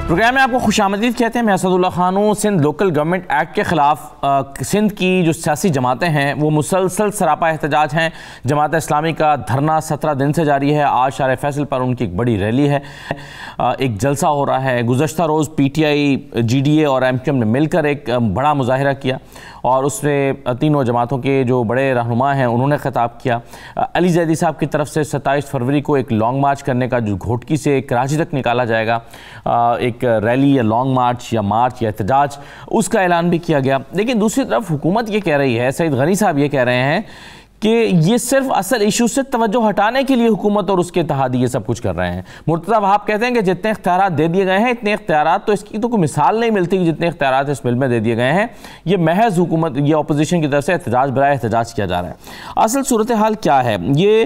Programme में आपको खुशामदीद कहते हैं। मैं असदुल्ला खान हूँ। सिंध लोकल गवर्नमेंट एक्ट के ख़िलाफ़ सिंध की जो सियासी जमातें हैं वो मुसलसल सरापा एहतजाज हैं। जमात इस्लामी का धरना 17 दिन से जारी है। आज शार फैसल पर उनकी एक बड़ी रैली है, एक जलसा हो रहा है। गुज़श्ता रोज़ PTI, GDA और MQM ने मिलकर एक बड़ा मुजाहिरा किया और उसमें तीनों जमातों के जो बड़े रहनुमा हैं उन्होंने ख़िताब किया। अली जैदी साहब की तरफ से 27 फरवरी को एक लॉन्ग मार्च करने का जो घोटकी से कराची तक निकाला जाएगा, एक रैली या लॉन्ग मार्च या एहतजाज, उसका ऐलान भी किया गया। लेकिन दूसरी तरफ हुकूमत ये कह रही है, सईद गनी साहब ये कह रहे हैं कि ये सिर्फ असल इशू से तवज्जो हटाने के लिए हुकूमत और उसके इत्तेहादी ये सब कुछ कर रहे हैं। मुर्तज़ा वहाब कहते हैं कि जितने इख्तियारात दे दिए गए हैं, इतने इख्तियारात तो इसकी तो कोई मिसाल नहीं मिलती कि जितने इख्तियारात इस बिल में दे दिए गए हैं। ये महज हुकूमत, ये अपोजिशन की तरफ से एहतजाज बराए एहतजाज किया जा रहा है। असल सूरत हाल क्या है? ये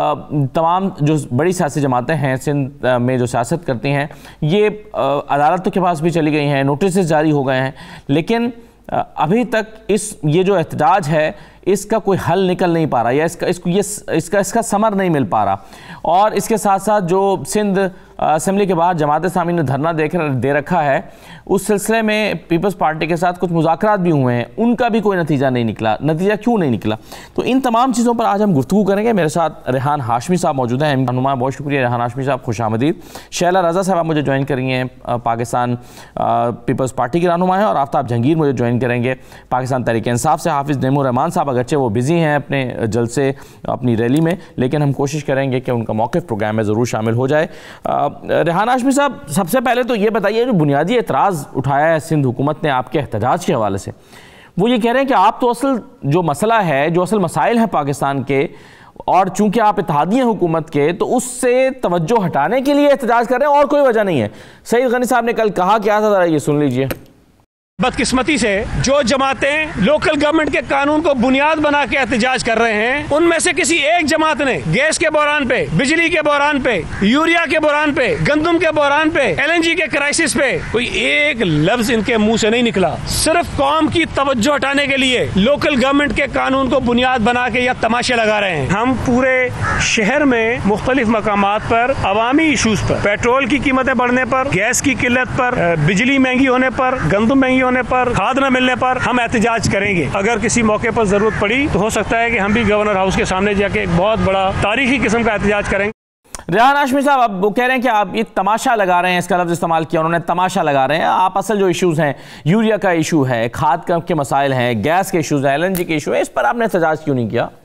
तमाम जो बड़ी सियासी जमातें हैं सिंध में जो सियासत करती हैं, ये अदालतों के पास भी चली गई हैं, नोटिस जारी हो गए हैं, लेकिन अभी तक ये जो एहतजाज है इसका कोई हल निकल नहीं पा रहा या इसका समर नहीं मिल पा रहा। और इसके साथ साथ जो सिंध असेंबली के बाहर जमात इस्लामी ने धरना दे रखा है, उस सिलसिले में पीपल्स पार्टी के साथ कुछ मुज़ाकरात भी हुए हैं, उनका भी कोई नतीजा नहीं निकला। नतीजा क्यों नहीं निकला? तो इन तमाम चीज़ों पर आज हम गुफ्तगू करेंगे। मेरे साथ रेहान हाशमी साहब मौजूद हैं। रहनुमा, बहुत शुक्रिया रेहान हाशमी साहब, खुशामदीद। शैला रज़ा साहब मुझे ज्वाइन करेंगे, पाकिस्तान पीपल्स पार्टी के रहनुमा हैं, और आफ्ताब जहांगीर मुझे ज्वाइन करेंगे पाकिस्तान तहरीक इंसाफ से। हाफिज़ नईमुर रहमान साहब अगरचे वो बिज़ी हैं अपने जलसे, अपनी रैली में, लेकिन हम कोशिश करेंगे कि उनका मौक़िफ़ प्रोग्राम में ज़रूर शामिल हो जाए। रेहान हाशमी साहब, सबसे पहले तो ये बताइए, जो बुनियादी एतराज़ उठाया है सिंध हुकूमत ने आपके एहतजाज के हवाले से, वो ये कह रहे हैं कि आप तो असल जो मसला है, जो असल मसाइल हैं पाकिस्तान के, और चूंकि आप इत्तेहादी हैं हुकूमत के, तो उससे तवज्जो हटाने के लिए एहतजाज कर रहे हैं और कोई वजह नहीं है। सईद गनी साहब ने कल कहा क्या था, ज़रा ये सुन लीजिए। बदकिस्मती से जो जमातें लोकल गवर्नमेंट के कानून को बुनियाद बना के एहतजाज कर रहे हैं, उनमें से किसी एक जमात ने गैस के बहरान पे, बिजली के बहरान पे, यूरिया के बहरान पे, गंदम के बहरान पे, LNG के क्राइसिस पे कोई एक लफ्ज इनके मुंह से नहीं निकला। सिर्फ कौम की तवज्जो हटाने के लिए लोकल गवर्नमेंट के कानून को बुनियाद बना के या तमाशे लगा रहे हैं। हम पूरे शहर में मुख्तलिफ मकामात पर अवामी इशूज पर, पेट्रोल की कीमतें बढ़ने पर, गैस की किल्लत पर, बिजली महंगी होने पर, गंदम महंगी होने पर, खाद न मिलने पर हम एहतजाज करेंगे। अगर किसी मौके पर जरूरत पड़ी तो हो सकता है कि हम भी गवर्नर हाउस के सामने जाके एक बहुत बड़ा तारीखी किस्म का एहतजाज करेंगे। रेहान हाशमी साहब, अब वो कह रहे हैं कि आप ये तमाशा लगा रहे हैं, इसका लफ्ज़ इस्तेमाल किया उन्होंने, तमाशा लगा रहे हैं। आप असल जो इश्यूज़ हैं, यूरिया का इशू है, खाद के मसाइल हैं, गैस के इशूज़ हैं, LNG के इशू है, इस पर आपने एहतजाज क्यों नहीं किया?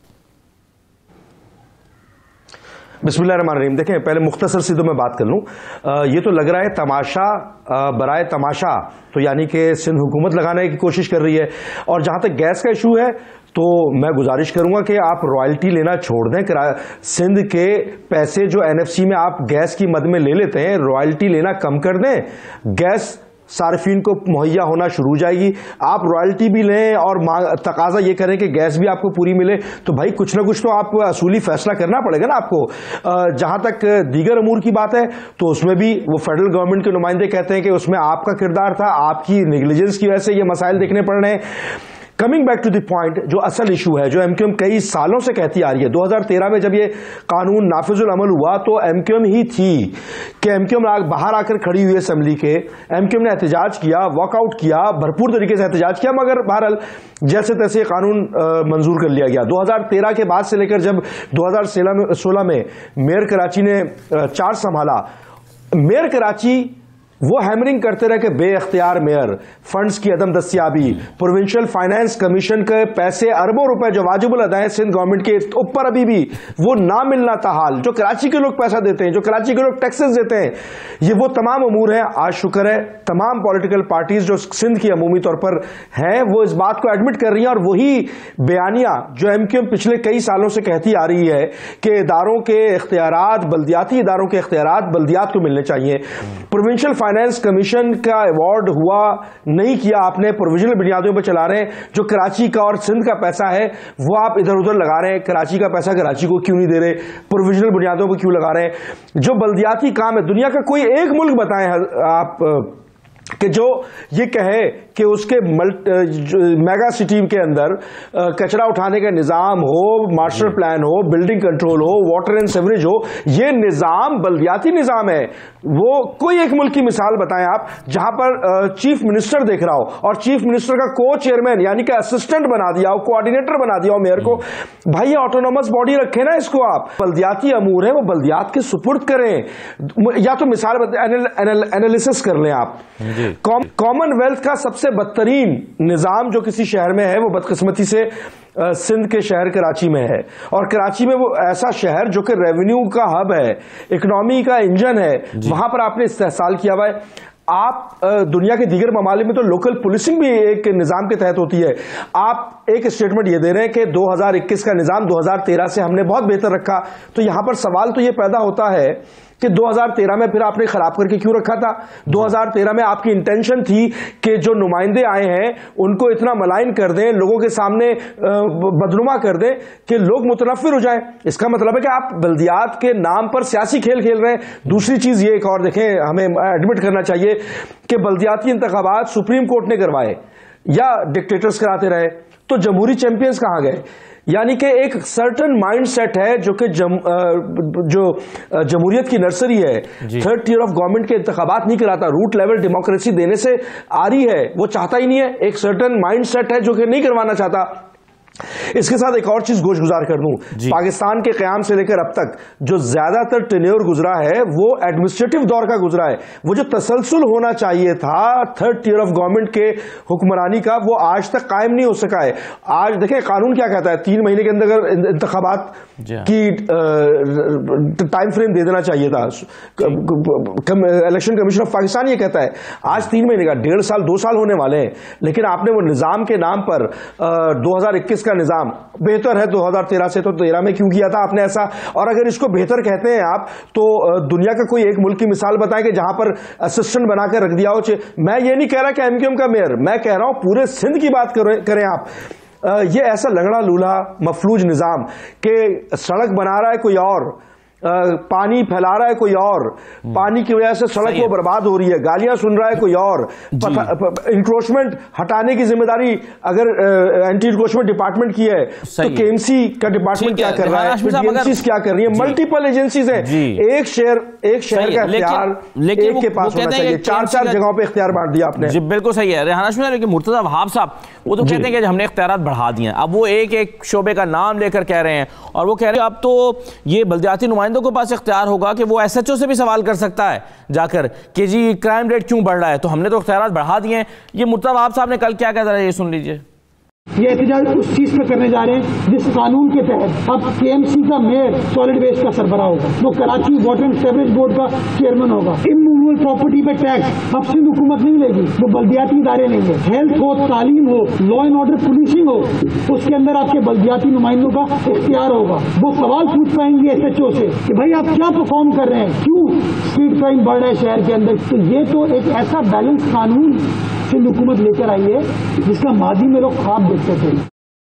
बिस्मिल्लाहिर्रहमानिर्रहीम। देखें, पहले मुख्तसर सी तो मैं बात कर लूँ। ये तो लग रहा है तमाशा बराए तमाशा, तो यानी कि सिंध हुकूमत लगाने की कोशिश कर रही है। और जहाँ तक गैस का इशू है, तो मैं गुजारिश करूंगा कि आप रॉयल्टी लेना छोड़ दें। सिंध के पैसे जो NFC में आप गैस की मद में ले लेते हैं, रॉयल्टी लेना कम कर दें। गैस सार्फिन को मुहैया होना शुरू हो जाएगी। आप रॉयल्टी भी लें और तकाजा ये करें कि गैस भी आपको पूरी मिले, तो भाई कुछ ना कुछ तो आप असूली फैसला करना पड़ेगा ना आपको। जहां तक दीगर अमूर की बात है, तो उसमें भी वो फेडरल गवर्नमेंट के नुमाइंदे कहते हैं कि उसमें आपका किरदार था, आपकी नेग्लिजेंस की वजह से ये मसाइल देखने पड़ रहे हैं। Coming back to the point, जो असल इशू है, जो MQM कई सालों से कहती आ रही है, 2013 में जब ये कानून नाफिजुल अमल हुआ तो MQM ही थी कि MQM बाहर आकर खड़ी हुई असेंबली के, MQM ने एहतजाज किया, वॉकआउट किया, भरपूर तरीके से एहतजाज किया, मगर बहरहाल जैसे तैसे ये कानून मंजूर कर लिया गया। 2013 के बाद से लेकर जब 2016 में मेयर कराची ने चार्ज संभाला, मेयर कराची वो हैमरिंग करते रहे कि बेअख्तियार मेयर, फंड्स की अदम दस्तियाबी, प्रोविंशियल फाइनेंस कमीशन के पैसे अरबों रुपए जो वाजिबुल अदा है सिंध गवर्नमेंट के ऊपर अभी भी वो ना मिलना था हाल, जो कराची के लोग पैसा देते हैं, जो कराची के लोग टैक्सेस देते हैं, ये वो तमाम अमूर हैं। आज शुक्र है तमाम पॉलिटिकल पार्टीज जो सिंध की अमूमी तौर पर हैं वो इस बात को एडमिट कर रही हैं, और वही बयानिया जो MQM पिछले कई सालों से कहती आ रही है कि इदारों के इख्तियारात, बल्दियाती इदारों के इख्तियारात बल्दियात को मिलने चाहिए। प्रोविंशियल फाइनेंस कमीशन का अवार्ड हुआ नहीं किया आपने, प्रोविजनल बुनियादों पर चला रहे हैं। जो कराची का और सिंध का पैसा है वो आप इधर उधर लगा रहे हैं। कराची का पैसा कराची को क्यों नहीं दे रहे, प्रोविजनल बुनियादों पर क्यों लगा रहे हैं? जो बल्दियाती काम है, दुनिया का कोई एक मुल्क बताएं आप कि जो ये कहे कि उसके मेगा सिटी के अंदर कचरा उठाने का निजाम हो, मास्टर प्लान हो, बिल्डिंग कंट्रोल हो, वाटर एंड सीवरेज हो, ये निजाम बल्दियाती निजाम है। वो कोई एक मुल्क की मिसाल बताएं आप जहां पर चीफ मिनिस्टर देख रहा हो और चीफ मिनिस्टर का को चेयरमैन यानी कि असिस्टेंट बना दिया हो, कोऑर्डिनेटर बना दिया हो मेयर को। भाई ये ऑटोनोमस बॉडी रखे ना इसको, आप बल्दियाती अमूर है वो बल्दियात के सुपुर्द करें, या तो मिसाल एनालिसिस कर लें आप। कॉमनवेल्थ का सबसे बदतरीन निजाम जो किसी शहर में है वो बदकिस्मती से सिंध के शहर कराची में है, और कराची में वो ऐसा शहर जो कि रेवेन्यू का हब है, इकोनॉमी का इंजन है, वहां पर आपने इस्तेहसाल किया हुआ है। आप दुनिया के दीगर ममालिक में तो लोकल पुलिसिंग भी एक निजाम के तहत होती है। आप एक स्टेटमेंट ये दे रहे हैं कि 2021 का निजाम 2013 से हमने बहुत बेहतर रखा, तो यहां पर सवाल तो ये पैदा होता है कि 2013 में फिर आपने खराब करके क्यों रखा था? 2013 में आपकी इंटेंशन थी कि जो नुमाइंदे आए हैं उनको इतना मलाइन कर दें, लोगों के सामने बदनुमा कर दें कि लोग मुतनफिर हो जाएं। इसका मतलब है कि आप बल्दियात के नाम पर सियासी खेल खेल रहे हैं। दूसरी चीज ये एक और देखें, हमें एडमिट करना चाहिए कि बल्दियाती इंतखाबात सुप्रीम कोर्ट ने करवाए या डिक्टेटर्स कराते रहे, तो जमहूरी चैंपियंस कहां गए? यानी कि एक सर्टन माइंड सेट है जो कि जो जमहूरियत की नर्सरी है, थर्ड टियर ऑफ गवर्नमेंट के इंतखाबात नहीं कराता, रूट लेवल डेमोक्रेसी देने से आ रही है, वो चाहता ही नहीं है। एक सर्टन माइंड सेट है जो कि नहीं करवाना चाहता। इसके साथ एक और चीज गोशगुजार कर दूं, पाकिस्तान के क़याम से लेकर अब तक जो ज्यादातर टेन्योर गुजरा है वो एडमिनिस्ट्रेटिव दौर का गुजरा है। वो जो तसलसल होना चाहिए था थर्ड टियर ऑफ गवर्नमेंट के हुक्मरानी का, वो आज तक कायम नहीं हो सका है। आज देखें कानून क्या कहता है, 3 महीने के अंदर इंतखाबात की टाइम फ्रेम दे देना चाहिए था। इलेक्शन कमीशन ऑफ पाकिस्तान ये कहता है आज 3 महीने का, 1.5 साल 2 साल होने वाले हैं। लेकिन आपने वो निजाम के नाम पर 2021 का निजाम बेहतर है 2013 से, तो 13 में क्यों किया था आपने ऐसा? और अगर इसको बेहतर कहते हैं आप, तो दुनिया का कोई एक मुल्क की मिसाल बताएं कि जहां पर असिस्टेंट बनाकर रख दिया हो। मैं ये नहीं कह रहा कि एमक्यूएम का मेयर, मैं कह रहा हूं पूरे सिंध की बात करें आप। ये ऐसा लंगड़ा लूल्हा मफलूज निजाम कि सड़क बना रहा है कोई और, पानी फैला रहा है कोई और, पानी की वजह से सड़क वो बर्बाद हो रही है, गालियां सुन रहा है कोई और, इंक्रोचमेंट हटाने की जिम्मेदारी अगर एंटी इंक्रोचमेंट डिपार्टमेंट की है तो केएमसी का डिपार्टमेंट क्या कर रहा है, एजेंसीज क्या कर रही है, मल्टीपल एजेंसीज हैं। एक शहर का इख्तियार एक के पास होना चाहिए, 4 जगहों पे इख्तियार बांट दिया आपने। जी बिल्कुल सही है रेहान हाशमी, लेकिन मुर्तजा वहाब साहब वो तो कहते हैं कि हमने इख्तियारात बढ़ा दिए हैं। अब वो एक शोबे का नाम लेकर कह रहे हैं, और वो कह रहे हैं अब तो ये बल्दियाती नुमाइंदों के पास इख्तियार होगा कि वो एसएचओ से भी सवाल कर सकता है जाकर कि जी क्राइम रेट क्यों बढ़ रहा है, तो हमने तो इख्तियारात बढ़ा दिए हैं। ये मुर्तजा वहाब साहब ने कल क्या कहा था, ये सुन लीजिए। ये एहतजाज उस चीज पे करने जा रहे हैं जिस कानून के तहत अब केएमसी का मेयर सॉलिड वेस्ट का सरबराह होगा, वो Karachi water and sewerage board का चेयरमैन होगा। इमूवेबल प्रॉपर्टी पे टैक्स अब सिंध हुकूमत नहीं लेगी, वो बल्दियाती इदारे नहीं है। हेल्थ हो, तालीम हो, लॉ एंड ऑर्डर पुलिसिंग हो, उसके अंदर आपके बल्दियाती नुमाइंदों का इख्तियार होगा। वो सवाल पूछ पाएंगे एसएचओ से कि भाई आप क्या परफॉर्म कर रहे हैं, क्यों स्ट्रीट क्राइम बढ़ रहा है शहर के अंदर। तो ये तो एक ऐसा बैलेंस कानून सिंध हुकूमत लेकर आई है जिसका माजी में लोग ख्वाब देखते थे।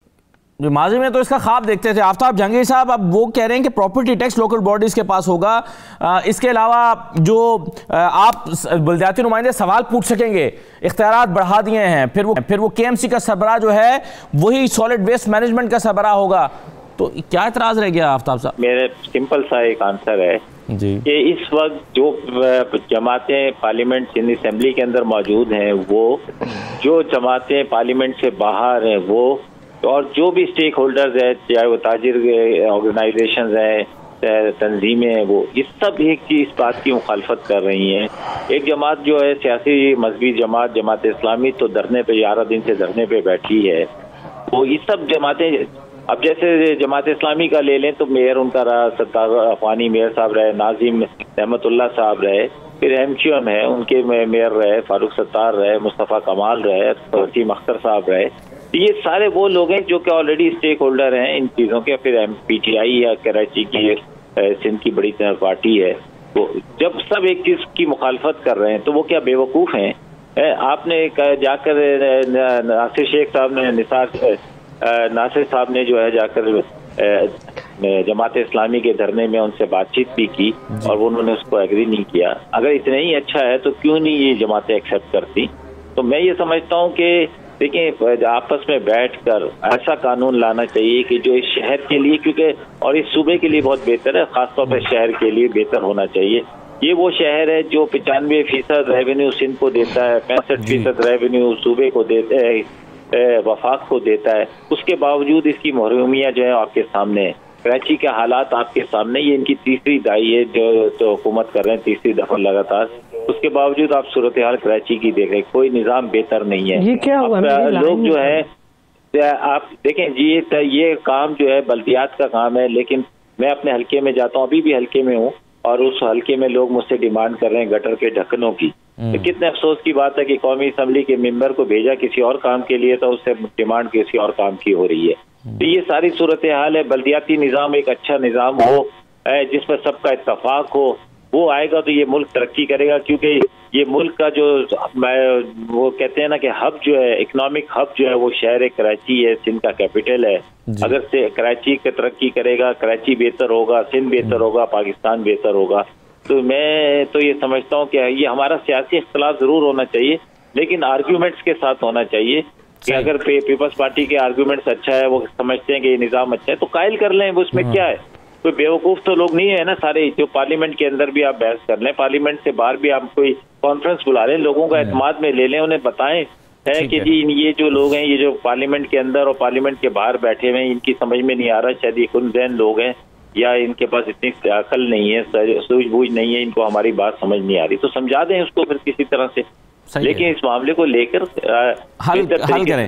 जो माजी में तो इसका ख्वाब देखते थे। आफ्ताब जहांगीर साहब अब वो कह रहे हैं कि प्रॉपर्टी टैक्स लोकल बॉडीज के पास होगा, इसके अलावा जो आप बल्दियाती नुमाइंदे सवाल पूछ सकेंगे, इख्तियारात बढ़ा दिए हैं, फिर वो केएमसी का सरबराह जो है वही सॉलिड वेस्ट मैनेजमेंट का सरबराह होगा। तो क्या एतराज रह गया आफ्ताब साहब? मेरे सिंपल सा एक आंसर है जी कि इस वक्त जो जमातें पार्लियामेंट सिंध असेंबली के अंदर मौजूद हैं, वो जो जमातें पार्लियामेंट से बाहर हैं वो, और जो भी स्टेक होल्डर्स हैं, चाहे वो ताजिर ऑर्गेनाइजेशंस हैं, तंजीमें हैं, वो इस सब इस बात की मुखालफत कर रही हैं। एक जमात जो है सियासी मजहबी जमात, जमात इस्लामी, तो धरने पे 11 दिन से धरने पे बैठी है। वो इस सब जमातें, अब जैसे जमात इस्लामी का ले लें तो मेयर उनका रहा सत्तार अफगानी मेयर साहब रहे, नाजिम रहमतुल्लाह साहब रहे, फिर एमक्यूएम है उनके मेयर रहे, फारूक सत्तार रहे, मुस्तफ़ा कमाल रहे, वसीम अख्तर साहब रहे। ये सारे वो लोग हैं जो कि ऑलरेडी स्टेक होल्डर हैं इन चीज़ों के। फिर पीटीआई या कराची की सिंध की बड़ी पार्टी है, वो जब सब एक चीज़ की मुखालफत कर रहे हैं तो वो क्या बेवकूफ़ हैं? आपने जाकर नासिर शेख साहब ने नासिर साहब ने जो है जाकर जमात इस्लामी के धरने में उनसे बातचीत भी की और उन्होंने उसको एग्री नहीं किया। अगर इतना ही अच्छा है तो क्यों नहीं ये जमातें एक्सेप्ट करती? तो मैं ये समझता हूँ कि देखिए आपस में बैठकर ऐसा कानून लाना चाहिए कि जो इस शहर के लिए, क्योंकि और इस सूबे के लिए बहुत बेहतर है, खासतौर पर शहर के लिए बेहतर होना चाहिए। ये वो शहर है जो 95% रेवेन्यू सिंध को देता है, 65% रेवेन्यू सूबे को देता है, वफाक को देता है। उसके बावजूद इसकी महरूमियाँ जो है आपके सामने है। कराची के हालात आपके सामने, ये इनकी तीसरी दाई है जो हुकूमत कर रहे हैं, तीसरी दफा लगातार। उसके बावजूद आप सूरत हाल कराची की देख रहे हैं, कोई निजाम बेहतर नहीं है। ये क्या हुआ? लोग जो है आप देखें जी, ये काम जो है बल्दियात का काम है, लेकिन मैं अपने हल्के में जाता हूँ, अभी भी हल्के में हूँ, और उस हल्के में लोग मुझसे डिमांड कर रहे हैं गटर के ढक्कनों की। तो कितने अफसोस की बात है कि कौमी असम्बली के मेंबर को भेजा किसी और काम के लिए, तो उससे डिमांड किसी और काम की हो रही है। तो ये सारी सूरत हाल है। बल्दियाती निज़ाम एक अच्छा निज़ाम हो जिस पर सबका इत्तफाक हो, वो आएगा तो ये मुल्क तरक्की करेगा। क्योंकि ये मुल्क का जो वो कहते हैं ना कि हब जो है, इकोनॉमिक हब जो है, वो शहर कराची है, सिंध का कैपिटल है। अगर से कराची की तरक्की करेगा, कराची बेहतर होगा, सिंध बेहतर होगा, पाकिस्तान बेहतर होगा। तो मैं तो ये समझता हूँ कि ये हमारा सियासी इख्तलाफ जरूर होना चाहिए, लेकिन आर्ग्यूमेंट्स के साथ होना चाहिए कि अगर पीपल्स पार्टी के आर्ग्यूमेंट्स अच्छा है, वो समझते हैं कि ये निज़ाम अच्छा है, तो कायल कर लें, उसमें क्या है। कोई बेवकूफ़ तो लोग नहीं है ना सारे, जो पार्लियामेंट के अंदर भी आप बहस कर लें, पार्लियामेंट से बाहर भी आप कोई कॉन्फ्रेंस बुला लें, लोगों का एतमाद में ले लें, उन्हें बताएं है कि जी ये जो लोग हैं, ये जो पार्लियामेंट के अंदर और पार्लियामेंट के बाहर बैठे हुए हैं, इनकी समझ में नहीं आ रहा, शायद ये कुनज़ैन लोग हैं या इनके पास इतनी अकल नहीं है, सूझबूझ नहीं है, इनको हमारी बात समझ नहीं आ रही, तो समझा दें उसको फिर किसी तरह से। लेकिन इस मामले को लेकर हल करें।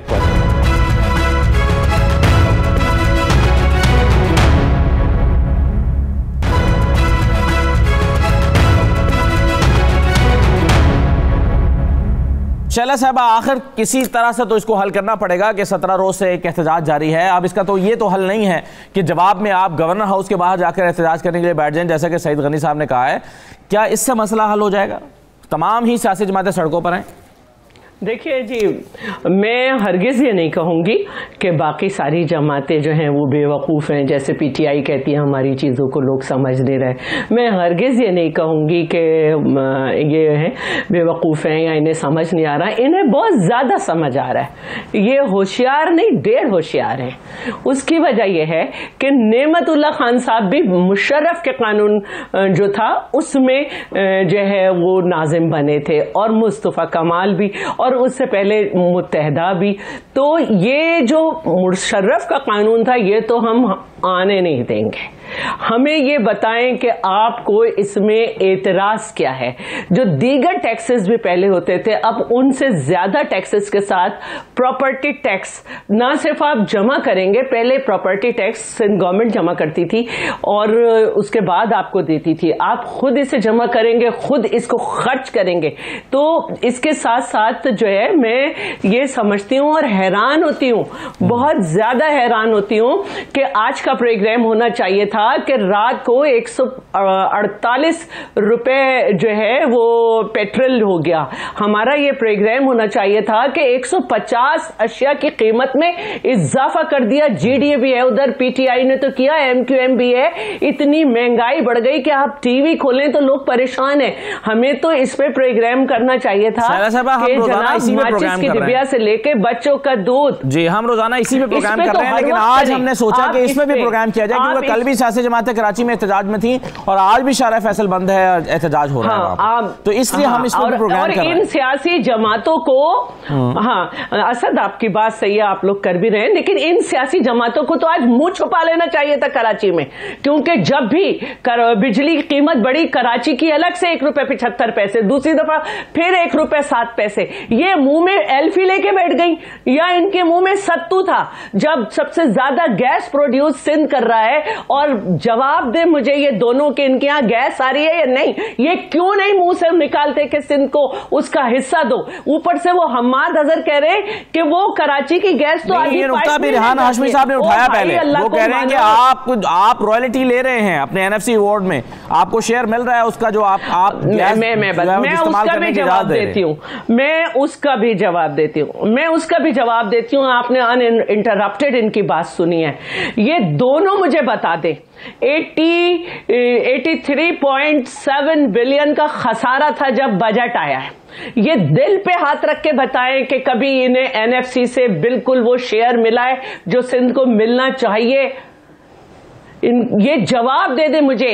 शैला साहब, आखिर किसी तरह से तो इसको हल करना पड़ेगा कि 17 रोज से एक एहतजाज जारी है। अब इसका तो ये तो हल नहीं है कि जवाब में आप गवर्नर हाउस के बाहर जाकर एहतजाज करने के लिए बैठ जाएं, जैसा कि सईद गनी साहब ने कहा है। क्या इससे मसला हल हो जाएगा? तमाम ही सियासी जमातें सड़कों पर हैं। देखिए जी, मैं हरगिज़ ये नहीं कहूँगी कि बाकी सारी जमातें जो हैं वो बेवकूफ़ हैं, जैसे पीटीआई कहती है हमारी चीज़ों को लोग समझ नहीं रहे। मैं हरगिज़ ये नहीं कहूँगी कि ये हैं बेवकूफ़ हैं या इन्हें समझ नहीं आ रहा है। इन्हें बहुत ज़्यादा समझ आ रहा है। ये होशियार नहीं, ढेर होशियार हैं। उसकी वजह यह है कि नेमतुल्लाह खान साहब भी मुशर्रफ के कानून जो था उसमें जो है वो नाजिम बने थे, और मुस्तफ़ा कमाल भी, और उससे पहले मुत्तहदा भी। तो ये जो मुशर्रफ का कानून था, ये तो हम आने नहीं देंगे। हमें ये बताएं कि आपको इसमें एतराज क्या है। जो दीगर टैक्सेस भी पहले होते थे, अब उनसे ज्यादा टैक्सेस के साथ प्रॉपर्टी टैक्स ना सिर्फ आप जमा करेंगे, पहले प्रॉपर्टी टैक्स गवर्नमेंट जमा करती थी और उसके बाद आपको देती थी, आप खुद इसे जमा करेंगे, खुद इसको खर्च करेंगे। तो इसके साथ साथ जो है मैं ये समझती हूँ और हैरान होती हूँ, बहुत ज्यादा हैरान होती हूँ कि आज का प्रोग्राम होना चाहिए था कि रात को 148 रुपए जो है वो पेट्रोल हो गया। हमारा ये प्रोग्राम होना चाहिए था कि 150 अशिया की कीमत में इजाफा कर दिया। जीडीए भी है, उधर पीटीआई ने तो किया, एमक्यूएम भी है। इतनी महंगाई बढ़ गई कि आप टीवी खोलें तो लोग परेशान हैं। हमें तो इस पे प्रोग्राम करना चाहिए था कि जनाब माचिस की डिबिया से लेके बच्चों का दूध। जी, हम रोजाना इसी पे प्रोग्राम कर रहे हैं, लेकिन आज हमने सोचा कि इसमें भी प्रोग्राम किया जाए, क्योंकि कल भी सियासी जमातें कराची में एहतजाज में थी और आज भी शारा फैसल बंद है, एहतजाज हो रहा है। तो इसलिए हम इसमें भी प्रोग्राम कर रहे हैं। इन सियासी जमातों को, असद आपकी बात सही है, आप लोग कर भी रहे हैं, लेकिन इन सियासी जमातों को तो आज मुंह छुपा लेना चाहिए था कराची में। क्योंकि जब भी बिजली की कीमत बढ़ी, कराची की अलग से ₹1.75, दूसरी दफा फिर ₹1.07, ये मुंह में एल्फी लेके बैठ गई या इनके मुंह में सत्तू था। जब सबसे ज्यादा गैस प्रोड्यूस सिंध कर रहा है, और जवाब दे मुझे ये दोनों के इनके यहाँ गैस आ रही है या नहीं, ये क्यों नहीं मुंह से निकालते कि सिंध को उसका हिस्सा दो। ऊपर से वो हम्माद अजहर कह रहे कि वो कराची की गैस तो ये नुकता भी रेहान हाशमी साहब ने उठाया पहले। वो कह रहे हैं कि आप रॉयल्टी ले रहे हैं अपने एनएफसी अवार्ड में, आपको शेयर मिल रहा है उसका, जो आप मैं उसका भी जवाब देती हूँ, मैं उसका भी जवाब देती हूँ। आपने अनइंटरप्टेड इनकी बात सुनी है। ये दोनों मुझे बता दें 83.7 बिलियन का खसारा था जब बजट आया है। ये दिल पे हाथ रख के बताएं कि कभी इन्हें एनएफसी से बिल्कुल वो शेयर मिला है जो सिंध को मिलना चाहिए। ये जवाब दे दे मुझे।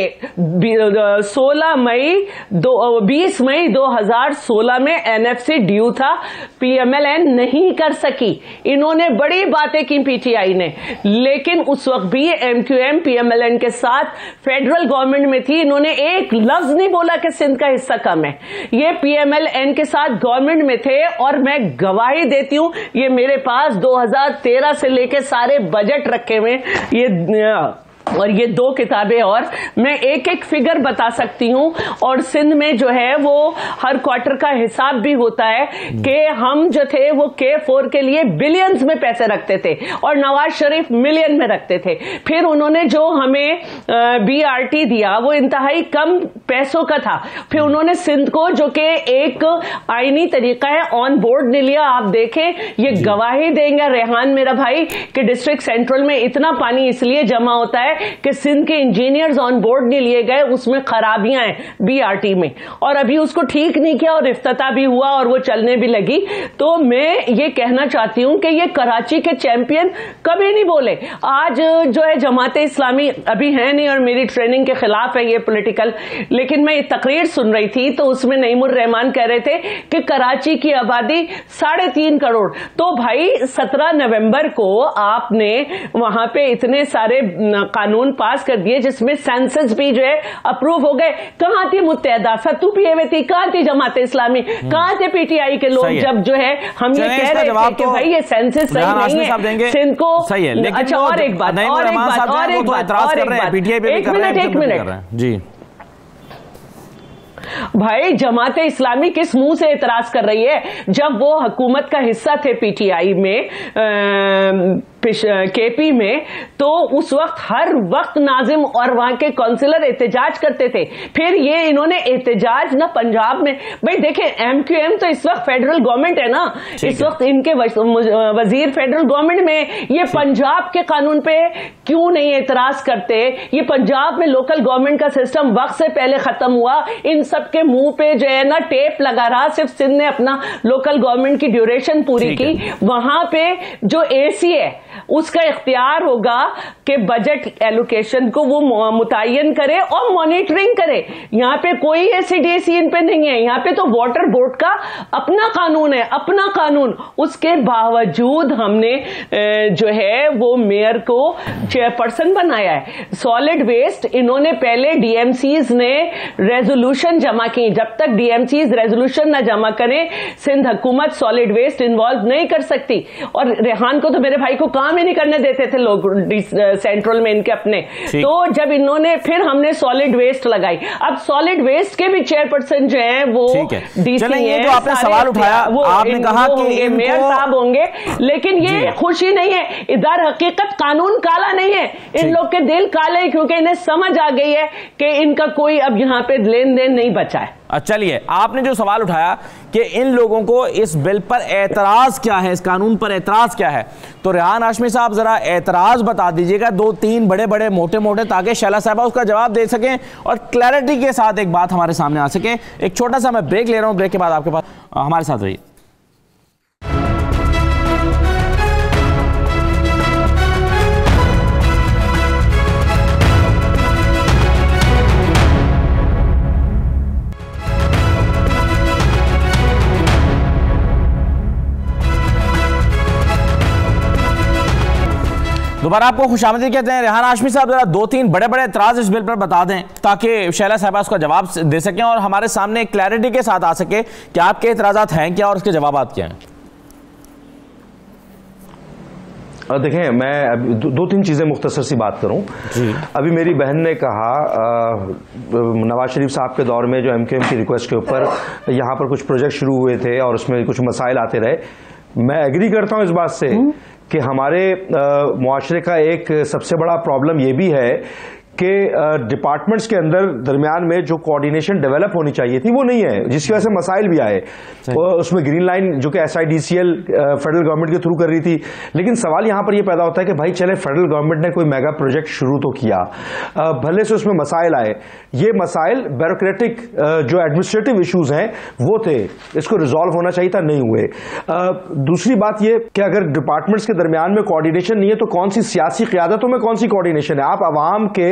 20 मई 2016 में एनएफसी ड्यू था, पीएमएलएन नहीं कर सकी। इन्होंने बड़ी बातें की पीटीआई ने, लेकिन उस वक्त भी एमक्यूएम पीएमएलएन के साथ फेडरल गवर्नमेंट में थी। इन्होंने एक लफ्ज नहीं बोला कि सिंध का हिस्सा कम है। ये पीएमएलएन के साथ गवर्नमेंट में थे और मैं गवाही देती हूं, ये मेरे पास 2013 से लेकर सारे बजट रखे हुए और ये 2 किताबें, और मैं एक एक फिगर बता सकती हूं। और सिंध में जो है वो हर क्वार्टर का हिसाब भी होता है कि हम जो थे वो K4 के लिए बिलियंस में पैसे रखते थे और नवाज शरीफ मिलियन में रखते थे। फिर उन्होंने जो हमें BRT दिया वो इंतहाई कम पैसों का था। फिर उन्होंने सिंध को, जो कि एक आईनी तरीका है, ऑन बोर्ड नहीं लिया। आप देखें, ये गवाही देंगे रेहान मेरा भाई कि डिस्ट्रिक्ट सेंट्रल में इतना पानी इसलिए जमा होता है कि सिंध के इंजीनियर्स ऑन बोर्ड नहीं लिए गए, उसमें खराबियां हैं BRT में, और अभी उसको ठीक नहीं किया और इफ्तिताह भी हुआ और वो चलने भी लगी। तो मैं ये कहना चाहती हूं कि ये कराची के चैंपियन कभी नहीं बोले। आज जो है जमाते इस्लामी अभी है नहीं और मेरी ट्रेनिंग के खिलाफ है ये पॉलिटिकल, लेकिन मैं तकरीर सुन रही थी तो उसमें नईमुर रहमान कह रहे थे कि कराची की आबादी 3.5 करोड़। तो भाई 17 नवंबर को आपने वहां पे इतने सारे कानून पास कर दिए जिसमें सेंसस भी जो है अप्रूव हो गए। कहां थी मुत्तहदा सत्तू पिए हुए थी, कहां थी जमाते इस्लामी, कहां थे पीटीआई के लोग जब जो है हम ये कह रहे थे कि भाई ये सेंसस सही नहीं है सिंध को। सही है, लेकिन अच्छा और एक बात एक मिनट जी भाई, जमाते इस्लामी किस मुंह से एतराज कर रही है? जब वो हुकूमत का हिस्सा थे पीटीआई में, केपी में, तो उस वक्त हर वक्त नाजिम और वहां के काउंसिलर एहतजाज करते थे। फिर ये इन्होंने एहतजाज ना पंजाब में, भाई देखें एमक्यूएम तो इस वक्त फेडरल गवर्नमेंट है ना, इस वक्त इनके वजीर फेडरल गवर्नमेंट में, ये पंजाब के कानून पे क्यों नहीं एतराज करते? ये पंजाब में लोकल गवर्नमेंट का सिस्टम वक्त से पहले खत्म हुआ, इन सबके मुंह पे जो है ना टेप लगा रहा। सिर्फ सिंध ने अपना लोकल गवर्नमेंट की ड्यूरेशन पूरी की। वहां पे जो एसी है उसका इख्तियार होगा कि बजट एलोकेशन को वो मुतय्यन करे और मॉनिटरिंग करे। यहाँ पे कोई एसीडीएसी इन पे नहीं है, यहाँ पे तो वाटर बोर्ड का अपना कानून है, अपना कानून। उसके बावजूद हमने जो है वो मेयर को चेयरपर्सन बनाया है। सॉलिड वेस्ट इन्होंने पहले डीएमसीज ने रेजोल्यूशन जमा की, जब तक डीएमसीज रेजोल्यूशन ना जमा करें सिंध हुकूमत सॉलिड वेस्ट इन्वॉल्व नहीं कर सकती। और रेहान को तो मेरे भाई को काम ही नहीं करने देते थे लोग सेंट्रल में इनके अपने। तो जब इन्होंने, फिर हमने सॉलिड वेस्ट लगाई। अब सॉलिड वेस्ट के भी चेयरपर्सन जो है वो डीसी है। जो आपने सवाल उठाया, वो आपने कहा कि मेयर साहब होंगे, लेकिन ये खुशी नहीं है। इधर हकीकत कानून काला नहीं है, इन लोग के दिल काले, क्योंकि इन्हें समझ आ गई है कि इनका कोई अब यहाँ पे लेन देन नहीं बचा है। चलिए, आपने जो सवाल उठाया कि इन लोगों को इस बिल पर एतराज क्या है, इस कानून पर एतराज क्या है, तो रेहान हाशमी साहब जरा एतराज बता दीजिएगा, 2-3 बड़े मोटे, ताकि शैला साहबा उसका जवाब दे सकें और क्लैरिटी के साथ एक बात हमारे सामने आ सके। एक छोटा सा मैं ब्रेक ले रहा हूं, ब्रेक के बाद आपके पास हमारे साथ रहिए। दोबारा आपको खुशामदीद कहते हैं। रेहान हाशमी साहब जरा 2-3 बड़े एतराज इस बिल पर बता दें ताकि शैला साहबा उसका जवाब दे सकें और हमारे सामने क्लैरिटी के साथ आ सके कि आपके एतराजात हैं क्या और उसके जवाब क्या हैं। देखें, मैं 2-3 चीज़ें मुख्तसर सी बात करूं। अभी मेरी बहन ने कहा नवाज शरीफ साहब के दौर में जो एमक्यूएम की रिक्वेस्ट के ऊपर यहाँ पर कुछ प्रोजेक्ट शुरू हुए थे और उसमें कुछ मसाइल आते रहे। मैं एग्री करता हूं इस बात से कि हमारे मुआशरे का एक सबसे बड़ा प्रॉब्लम ये भी है कि डिपार्टमेंट्स के अंदर दरमियान में जो कोऑर्डिनेशन डेवलप होनी चाहिए थी वो नहीं है, जिसकी वजह से मसाइल भी आए। उसमें ग्रीन लाइन जो कि SIDCL फेडरल गवर्नमेंट के थ्रू कर रही थी, लेकिन सवाल यहां पर यह पैदा होता है कि भाई चले फेडरल गवर्नमेंट ने कोई मेगा प्रोजेक्ट शुरू तो किया, भले से उसमें मसाइल आए, ये मसाइल ब्यूरोक्रेटिक जो एडमिनिस्ट्रेटिव इश्यूज हैं वो थे, इसको रिजॉल्व होना चाहिए था, नहीं हुए। दूसरी बात यह कि अगर डिपार्टमेंट्स के दरमियान में कोऑर्डिनेशन नहीं है तो कौन सी सियासी क़यादतों में कौन सी कोऑर्डिनेशन है? आप अवाम के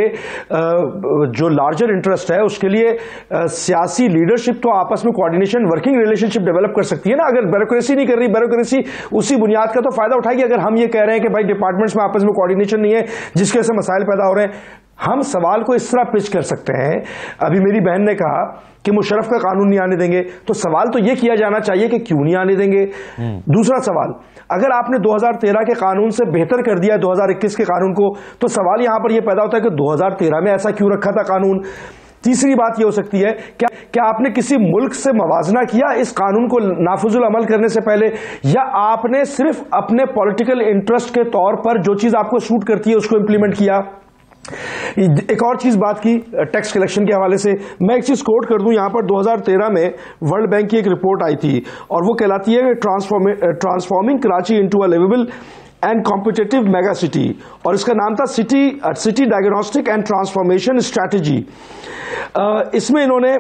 जो लार्जर इंटरेस्ट है उसके लिए सियासी लीडरशिप तो आपस में कोऑर्डिनेशन, वर्किंग रिलेशनशिप डेवलप कर सकती है ना। अगर ब्यूरोक्रेसी नहीं कर रही, ब्यूरोक्रेसी उसी बुनियाद का तो फायदा उठाएगी। अगर हम ये कह रहे हैं कि भाई डिपार्टमेंट्स में आपस में कोऑर्डिनेशन नहीं है जिसके वजह से मसाइल पैदा हो रहे हैं, हम सवाल को इस तरह पिच कर सकते हैं। अभी मेरी बहन ने कहा कि मुशर्रफ का कानून नहीं आने देंगे, तो सवाल तो यह किया जाना चाहिए कि क्यों नहीं आने देंगे। दूसरा सवाल, अगर आपने 2013 के कानून से बेहतर कर दिया 2021 के कानून को, तो सवाल यहां पर यह पैदा होता है कि 2013 में ऐसा क्यों रखा था कानून। तीसरी बात यह हो सकती है क्या आपने किसी मुल्क से मवाजना किया इस कानून को नाफिजुल अमल करने से पहले, या आपने सिर्फ अपने पॉलिटिकल इंटरेस्ट के तौर पर जो चीज आपको सूट करती है उसको इंप्लीमेंट किया। एक और चीज बात की टैक्स कलेक्शन के हवाले से, मैं एक चीज कोट कर दूं यहां पर। 2013 में वर्ल्ड बैंक की एक रिपोर्ट आई थी और वो कहलाती है transforming Karachi into a liveable and competitive mega city, और इसका नाम था city diagnostic and transformation strategy. इसमें इन्होंने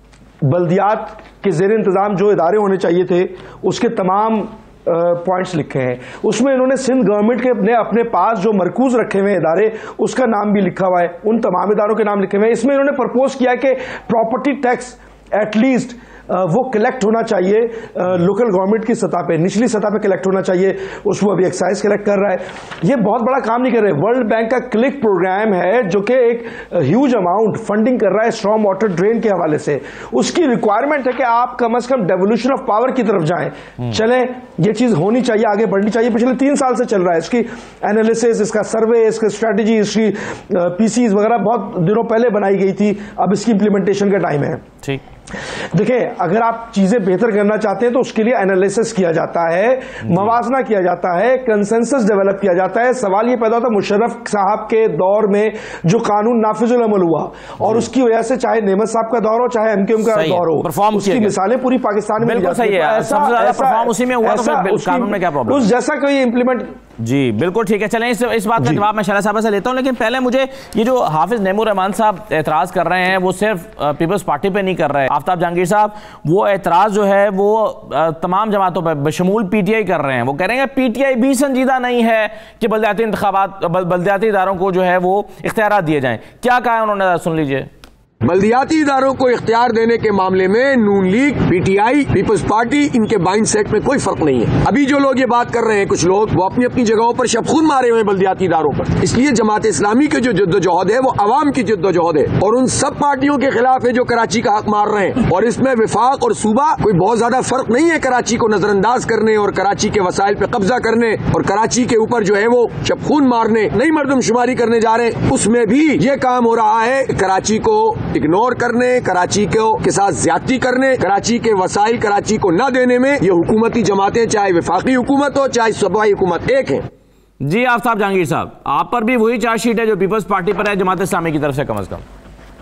बल्दियात के ज़ेर इंतजाम जो इदारे होने चाहिए थे उसके तमाम पॉइंट्स लिखे हैं। उसमें इन्होंने सिंध गवर्नमेंट के अपने पास जो मरकूज रखे हुए इदारे उसका नाम भी लिखा हुआ है, उन तमाम इदारों के नाम लिखे हुए हैं। इसमें इन्होंने प्रपोज किया कि प्रॉपर्टी टैक्स एटलीस्ट वो कलेक्ट होना चाहिए लोकल गवर्नमेंट की सतह पे, निचली सतह पे कलेक्ट होना चाहिए। उसको अभी एक्साइज कलेक्ट कर रहा है। ये बहुत बड़ा काम नहीं कर रहे। वर्ल्ड बैंक का क्लिक प्रोग्राम है जो कि एक ह्यूज अमाउंट फंडिंग कर रहा है स्ट्रॉन्ग वाटर ड्रेन के हवाले से। उसकी रिक्वायरमेंट है कि आप कम से कम डेवोल्यूशन ऑफ पावर की तरफ जाएं। चलें, ये चीज होनी चाहिए, आगे बढ़नी चाहिए। पिछले 3 साल से चल रहा है इसकी एनालिसिस, इसका सर्वे, इसकी स्ट्रेटेजी, इसकी PCs वगैरह बहुत दिनों पहले बनाई गई थी। अब इसकी इंप्लीमेंटेशन का टाइम है। ठीक, देखिए, अगर आप चीजें बेहतर करना चाहते हैं तो उसके लिए एनालिसिस किया जाता है, मवाजना किया जाता है, कंसेंसस डेवलप किया जाता है। सवाल ये पैदा होता है मुशर्रफ साहब के दौर में जो कानून नाफिजुल अमल हुआ और उसकी वजह से चाहे नेमत साहब का दौर हो चाहे MKM का दौर हो, उसकी मिसालें पूरी पाकिस्तान में बिल्कुल सही है। सबसे ज्यादा परफॉर्म उसी में हुआ, तो फिर कानून में क्या प्रॉब्लम? उस जैसा कोई इंप्लीमेंट। जी बिल्कुल ठीक है। चलें इस बात का जवाब मैं शरा साहब से लेता हूं, लेकिन पहले मुझे ये जो हाफिज नईमुर रहमान साहब एतराज कर रहे हैं वो सिर्फ पीपल्स पार्टी पे नहीं कर रहे हैं। आफ्ताब जहांगीर साहब वो एतराज जो है वो तमाम जमातों पर बशमूल PTI कर रहे हैं। वो कह रहे हैं PTI भी संजीदा नहीं है कि बल्दियाती इंतखाबात, बल्दियाती इदारों को जो है वो इख्तियारात दिए जाएं। क्या कहा है उन्होंने, सुन लीजिए। बल्दियाती इदारों को इख्तियार देने के मामले में Noon league, PTI, people's party, इनके माइंड सेट में कोई फर्क नहीं है। अभी जो लोग ये बात कर रहे हैं, कुछ लोग वो अपनी अपनी जगहों पर शबखून मारे हुए हैं बल्दियाती इदारों पर। इसलिए जमात इस्लामी के जो जद्दोजहद है वो अवाम की जद्दोजहद है और उन सब पार्टियों के खिलाफ है जो कराची का हक मार रहे हैं। और इसमें विफाक और सूबा कोई बहुत ज्यादा फर्क नहीं है। कराची को नजरअंदाज करने और कराची के वसाइल पे कब्जा करने और कराची के ऊपर जो है वो शबखून मारने, नई मर्दमशुमारी करने जा रहे हैं, उसमें भी ये काम हो रहा है कराची को इग्नोर करने, कराची के साथ ज्यादती करने, कराची के वसाइल कराची को न देने में ये हुकूमती जमातें, चाहे विफाकी हुकूमत हो चाहे सूबाई हुकूमत, एक है। जी आफ्ताब जहांगीर साहब, आप पर भी वही चार्जशीट है जो पीपल्स पार्टी पर है जमात इस्लामी की तरफ से कम अज कम।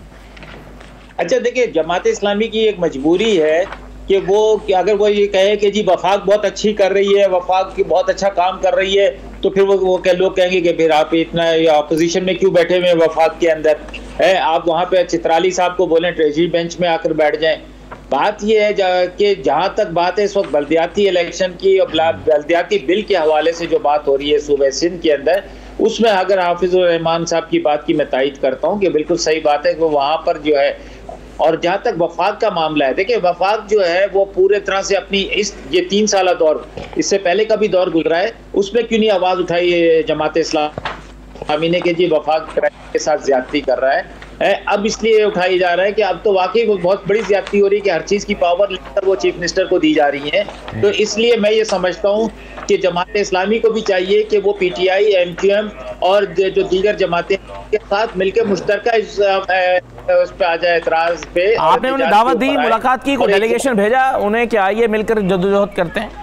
अच्छा देखिए, जमात इस्लामी की एक मजबूरी है कि वो अगर वो ये कहे कि जी वफाक बहुत अच्छी कर रही है, वफाक की बहुत अच्छा काम कर रही है, तो फिर वो लोग कहेंगे कि फिर आप इतना अपोजिशन में क्यों बैठे हुए वफाक के अंदर है। आप वहाँ पे चित्राली साहब को बोलें ट्रेजरी बेंच में आकर बैठ जाएं। बात यह है कि जहाँ तक बात है इस वक्त बल्दियाती इलेक्शन की और बल्दियाती बिल के हवाले से जो बात हो रही है सूबे सिंध के अंदर, उसमें अगर हाफिजुर रहमान साहब की बात की मैं तायद करता हूँ कि बिल्कुल सही बात है कि वो वहाँ पर जो है। और जहाँ तक वफाक का मामला है, देखिए वफाक जो है वो पूरे तरह से अपनी ये 3 साल दौर, इससे पहले का भी दौर गुजरा है, उसमें क्यों नहीं आवाज उठाई जमात इस्लामी ने कि जी वफाक के साथ ज्यादती कर रहा है। अब इसलिए उठाई जा रहा है कि अब तो वाकई वो बहुत बड़ी ज्यादती हो रही है कि हर चीज की पावर लेकर वो चीफ मिनिस्टर को दी जा रही है। तो इसलिए मैं ये समझता हूँ कि जमात इस्लामी को भी चाहिए कि वो PTI, MQM और जो दीगर जमातें के साथ मिलकर मुश्तरका उस पे आ जाए एतराज पे। आपने उन्हें दावत दी, मुलाकात की, कोई डेलीगेशन भेजा उन्हें कि आइए मिलकर जद्दोजहद करते हैं?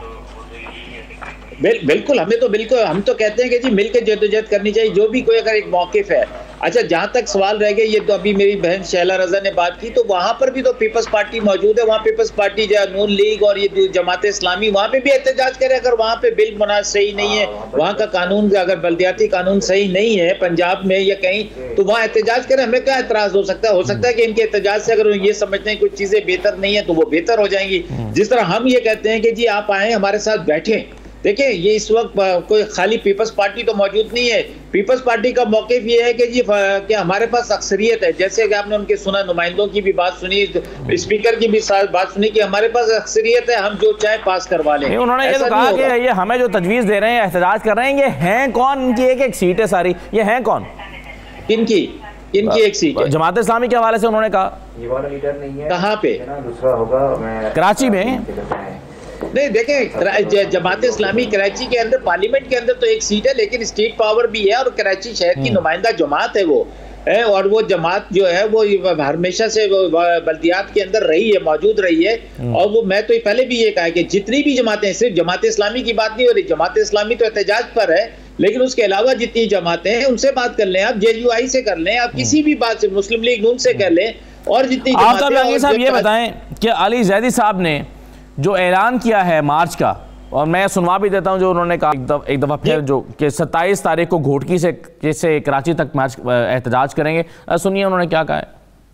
बिल्कुल, हम तो कहते हैं कि जी मिलकर जद्दोजहद करनी चाहिए। जो भी कोई अगर एक मौकिफ है, अच्छा, जहां तक सवाल रह गए, ये तो अभी मेरी बहन शैला रजा ने बात की, तो वहां पर भी तो पीपल्स पार्टी मौजूद है। वहां पीपल्स पार्टी जो नून लीग और ये जमात इस्लामी वहां पे भी एहतजाज करे। अगर वहां पे बिल बना सही नहीं है, वहां का कानून, अगर बल्दियाती कानून सही नहीं है पंजाब में या कहीं, तो वहां एहतजाज करें। हमें क्या एतराज हो सकता है? हो सकता है कि इनके एहतजाज से अगर ये समझते हैं कुछ चीजें बेहतर नहीं है तो वो बेहतर हो जाएंगी। जिस तरह हम ये कहते हैं कि जी आप आए हमारे साथ बैठे। देखिए, ये इस वक्त कोई खाली पीपल्स पार्टी तो मौजूद नहीं है। पीपल्स पार्टी का मौक़िफ़ ये है कि जी कि हमारे पास अक्सरियत है। जैसे कि आपने उनके सुना, नुमाइंदों की भी बात सुनी, स्पीकर की भी बात सुनी कि हमारे पास अक्सरियत है, हम जो चाहे पास करवा लें। उन्होंने ये तो कहा कि ये हमें जो तजवीज़ दे रहे हैं, एहतजाज कर रहे हैं, ये हैं कौन? इनकी एक सीट है सारी, ये हैं कौन? इनकी एक सीट है। जमात इस्लामी के हवाले से उन्होंने कहा ये वाला लीडर नहीं है। कहाँ पे? दूसरा होगा कराची में। नहीं, देखें, जमात इस्लामी कराची के अंदर, पार्लियामेंट के अंदर तो एक सीट है, लेकिन स्टेट पावर भी है और कराची शहर की नुमाइंदा जमात है वो है। और वो जमात जो है वो हमेशा से बल्दियात के अंदर रही है, मौजूद रही है। और वो मैं तो पहले भी ये कहा कि जितनी भी जमातें, सिर्फ जमात इस्लामी की बात नहीं हो रही, जमात इस्लामी तो एहतजाज पर है, लेकिन उसके अलावा जितनी जमातें हैं उनसे बात कर लें, आप JUI से कर लें, आप किसी भी बात से, मुस्लिम लीग नून से कर लें, और जितनी साहब ये बताएं कि अली जैदी साहब ने जो ऐलान किया है मार्च का, और मैं सुनवा भी देता हूं जो उन्होंने कहा एक दफ़ा फिर, जो कि 27 तारीख को घोटकी से कराची तक मार्च एहतजाज करेंगे। सुनिए उन्होंने क्या कहा है।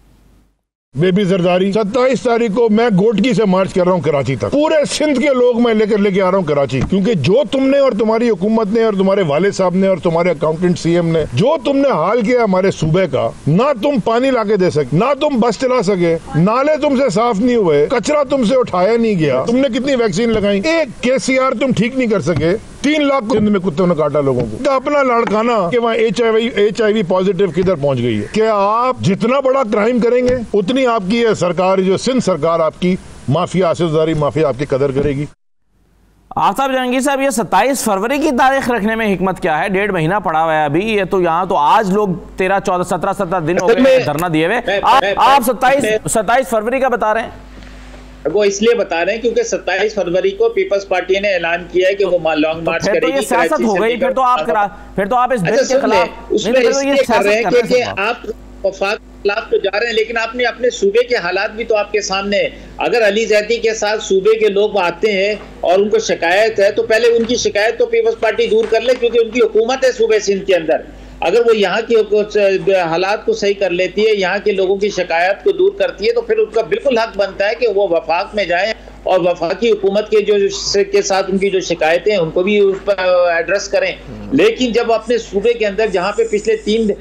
बेबी जरदारी, 27 तारीख को मैं घोटकी से मार्च कर रहा हूँ कराची तक। पूरे सिंध के लोग मैं लेके आ रहा हूँ कराची, क्योंकि जो तुमने और तुम्हारी हुकूमत ने और तुम्हारे वाले साहब ने और तुम्हारे अकाउंटेंट CM ने जो तुमने हाल किया हमारे सूबे का, ना तुम पानी लाके दे सके, ना तुम बस चला सके, नाले तुमसे साफ नहीं हुए, कचरा तुमसे उठाया नहीं गया, तुमने कितनी वैक्सीन लगाई, एक KCR तुम ठीक नहीं कर सके, 3 लाख सिंध में कुत्तों ने काटा लोगों को। तो अपना लड़काना कि वहाँ HIV पॉजिटिव किधर पहुँच गई है। क्या आप जितना बड़ा क्राइम करेंगे उतनी आपकी ये सरकार, जो सिंध सरकार आपकी माफिया, आसिफजारी माफिया आपकी कदर करेगी। आफ्ताब जहांगीर साहब, ये 27 फरवरी की तारीख रखने में हिकमत क्या है? 1.5 महीना पड़ा हुआ है अभी। ये तो यहाँ तो आज लोग 13, 14, 17 दिन हो गए धरना दिए हुए। आप 27 फरवरी का बता रहे हैं? वो इसलिए बता रहे हैं क्योंकि 27 फरवरी को पीपल्स पार्टी ने ऐलान किया है कि वो लॉन्ग मार्च करेगी। तो ये सियासत हो गई, फिर तो आप इस बिल के खिलाफ उसमें इसलिए कर रहे हैं कि आप वफाक खिलाफ तो जा रहे हैं, लेकिन आपने अपने सूबे के हालात भी तो आपके सामने है। अगर अली जैदी के साथ सूबे के लोग आते हैं और उनको शिकायत है, तो पहले उनकी शिकायत तो पीपल्स पार्टी दूर कर ले, क्योंकि उनकी हुकूमत है सूबे सिंध के अंदर। अगर वो यहाँ की हालात को सही कर लेती है, यहाँ के लोगों की शिकायत को दूर करती है, तो फिर उसका बिल्कुल हक बनता है कि वो वफाक में जाए और वफाकी हुकूमत के के साथ उनकी जो शिकायतें हैं उनको भी उस पर एड्रेस करें। लेकिन जब अपने सूबे के अंदर, जहाँ पे पिछले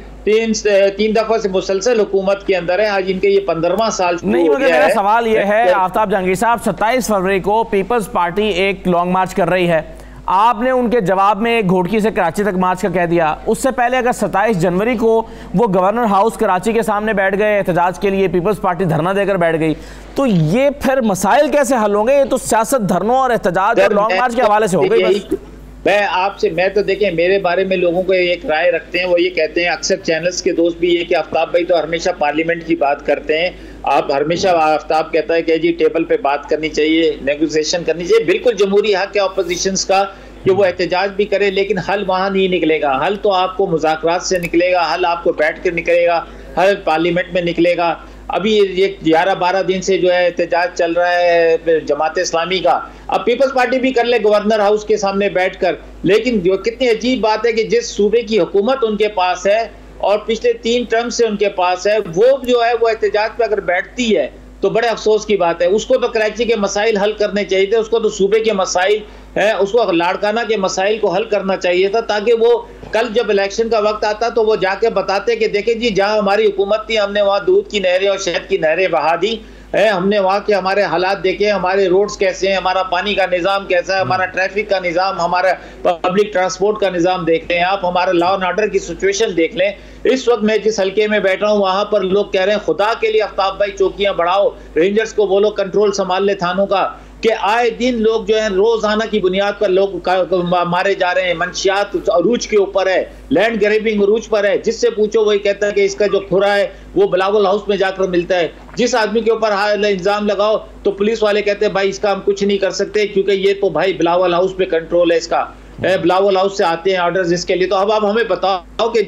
तीन दफा से मुसलसल हुकूमत के अंदर है, आज इनके ये 15वां साल नहीं। मगर मेरा सवाल ये है आफ्ताब जहांगीर साहब, 27 फरवरी को पीपल्स पार्टी एक लॉन्ग मार्च कर रही है, आपने उनके जवाब में एक घोटकी से कराची तक मार्च का कह दिया। उससे पहले अगर 27 जनवरी को वो गवर्नर हाउस कराची के सामने बैठ गए एहतजाज के लिए, पीपल्स पार्टी धरना देकर बैठ गई, तो ये फिर मसाइल कैसे हल होंगे? ये तो सियासत धरनों और एहतजाज और लॉन्ग मार्च के हवाले से हो गई। मैं तो देखें, मेरे बारे में लोगों को एक राय रखते हैं, वो ये कहते हैं, अक्सर चैनल्स के दोस्त भी ये कि आफ्ताब भाई तो हमेशा पार्लियामेंट की बात करते हैं, आप हमेशा, आफ्ताब कहता है कि जी टेबल पे बात करनी चाहिए, नेगोशिएशन करनी चाहिए। बिल्कुल जमहूरी हक है ऑपोजिशंस का कि वो एहतजाज भी करे, लेकिन हल वहां नहीं निकलेगा। हल तो आपको मुज़ाकरात से निकलेगा, हल आपको बैठ कर निकलेगा, हल पार्लियामेंट में निकलेगा। अभी ये 11-12 दिन से जो है एहतजाज चल रहा है जमात इस्लामी का। अब पीपल्स पार्टी भी कर ले गवर्नर हाउस के सामने बैठकर, लेकिन जो कितनी अजीब बात है कि जिस सूबे की हुकूमत उनके पास है और पिछले 3 टर्म से उनके पास है, वो जो है वो एहतजाज पे अगर बैठती है तो बड़े अफसोस की बात है। उसको तो कराची के मसाइल हल करने चाहिए थे, उसको तो सूबे के मसाइल है, उसको लाड़काना के मसाइल को हल करना चाहिए था, ताकि वो कल जब इलेक्शन का वक्त आता तो वो जाके बताते कि देखें जी, जहां हमारी हुकूमत थी हमने वहां दूध की नहरें और शहद की नहरें बहा दी है, हमने वहाँ के हमारे हालात देखे, हमारे रोड्स कैसे हैं, हमारा पानी का निज़ाम कैसा है, हमारा ट्रैफिक का निज़ाम, हमारा पब्लिक ट्रांसपोर्ट का निज़ाम देख लें आप, हमारा लॉ एंड ऑर्डर की सिचुएशन देख लें। इस वक्त मैं जिस हल्के में बैठा हूँ वहाँ पर लोग कह रहे हैं खुदा के लिए आफ्ताब भाई चौकियाँ बढ़ाओ, रेंजर्स को बोलो कंट्रोल संभाल ले थानों का, कि आए दिन लोग जो है रोजाना की बुनियाद पर लोग मारे जा रहे हैं। मंशियात अरूज के ऊपर है, लैंड ग्रैबिंग अरूज पर है, जिससे पूछो वही कहता है कि इसका जो खुरा है वो बिलावल हाउस में जाकर मिलता है। जिस आदमी के ऊपर इल्जाम लगाओ तो पुलिस वाले कहते हैं भाई इसका हम कुछ नहीं कर सकते क्योंकि ये तो भाई बिलावल हाउस पे कंट्रोल है इसका, बिलावल हाउस से आते हैं ऑर्डर्स इसके लिए। तो अब आप हमें बताओ कि जब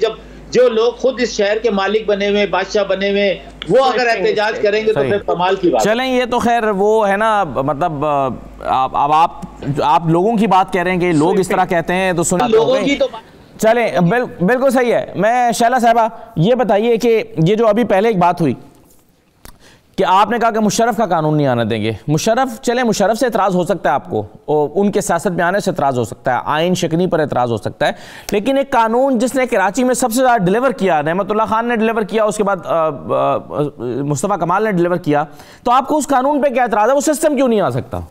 जो लोग खुद इस शहर के मालिक बने हुए, बादशाह बने हुए, वो अगर एहतजाज करेंगे तो फिर कमाल की बात। चलें, ये तो खैर वो है ना, मतलब अब आप लोगों की बात कह रहे हैं कि लोग इस तरह कहते हैं तो सुन लोगों की तो चलें, बिल्कुल सही है। मैं शैला साहबा ये बताइए कि ये जो अभी पहले एक बात हुई कि आपने कहा कि मुशर्रफ का कानून नहीं आने देंगे। मुशर्रफ, चले मुशर्रफ से एतराज़ हो सकता है आपको, उनके सियासत में आने से एतराज़ हो सकता है, आइन शिकनी पर एतराज़ हो सकता है, लेकिन एक कानून जिसने कराची में सबसे ज़्यादा डिलीवर किया, रहमतुल्लाह खान ने डिलीवर किया, उसके बाद मुस्तफ़ा कमाल ने डिलीवर किया, तो आपको उस कानून पर क्या एतराज़ है? वो सिस्टम क्यों नहीं आ सकता?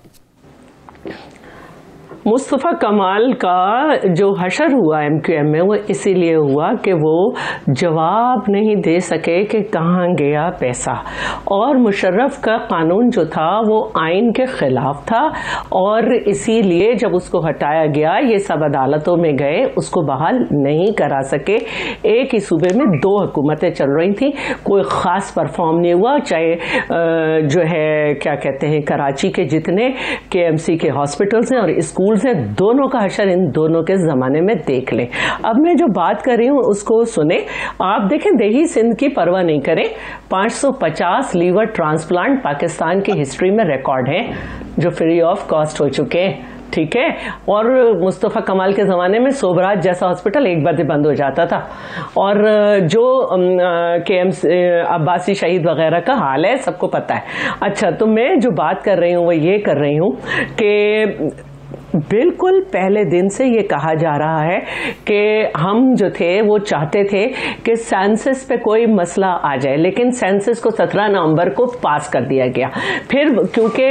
मुस्तफ़ा कमाल का जो हशर हुआ MQM में वो इसीलिए हुआ कि वो जवाब नहीं दे सके कि कहाँ गया पैसा, और मुशर्रफ का कानून जो था वो आइन के खिलाफ था, और इसीलिए जब उसको हटाया गया ये सब अदालतों में गए, उसको बहाल नहीं करा सके। एक ही सूबे में 2 हुकूमतें चल रही थी, कोई ख़ास परफॉर्म नहीं हुआ, चाहे जो है क्या कहते हैं कराची के जितने KMC के हॉस्पिटल्स हैं और स्कूल से, दोनों का हशर इन दोनों के जमाने में देख लें। अब मैं जो बात कर रही हूं उसको सुने आप, देखें देही सिंध की परवाह नहीं करें, 550 लीवर ट्रांसप्लांट पाकिस्तान की हिस्ट्री में रिकॉर्ड है जो फ्री ऑफ कॉस्ट हो चुके हैं, ठीक है। और मुस्तफ़ा कमाल के ज़माने में सोबराज जैसा हॉस्पिटल एक बार बंद हो जाता था, और जो KMC अब्बासी शहीद वगैरह का हाल है सबको पता है। अच्छा, तो मैं जो बात कर रही हूँ वो ये कर रही हूँ कि बिल्कुल पहले दिन से ये कहा जा रहा है कि हम जो थे वो चाहते थे कि सेंसस पे कोई मसला आ जाए, लेकिन सेंसस को 17 नवंबर को पास कर दिया गया। फिर क्योंकि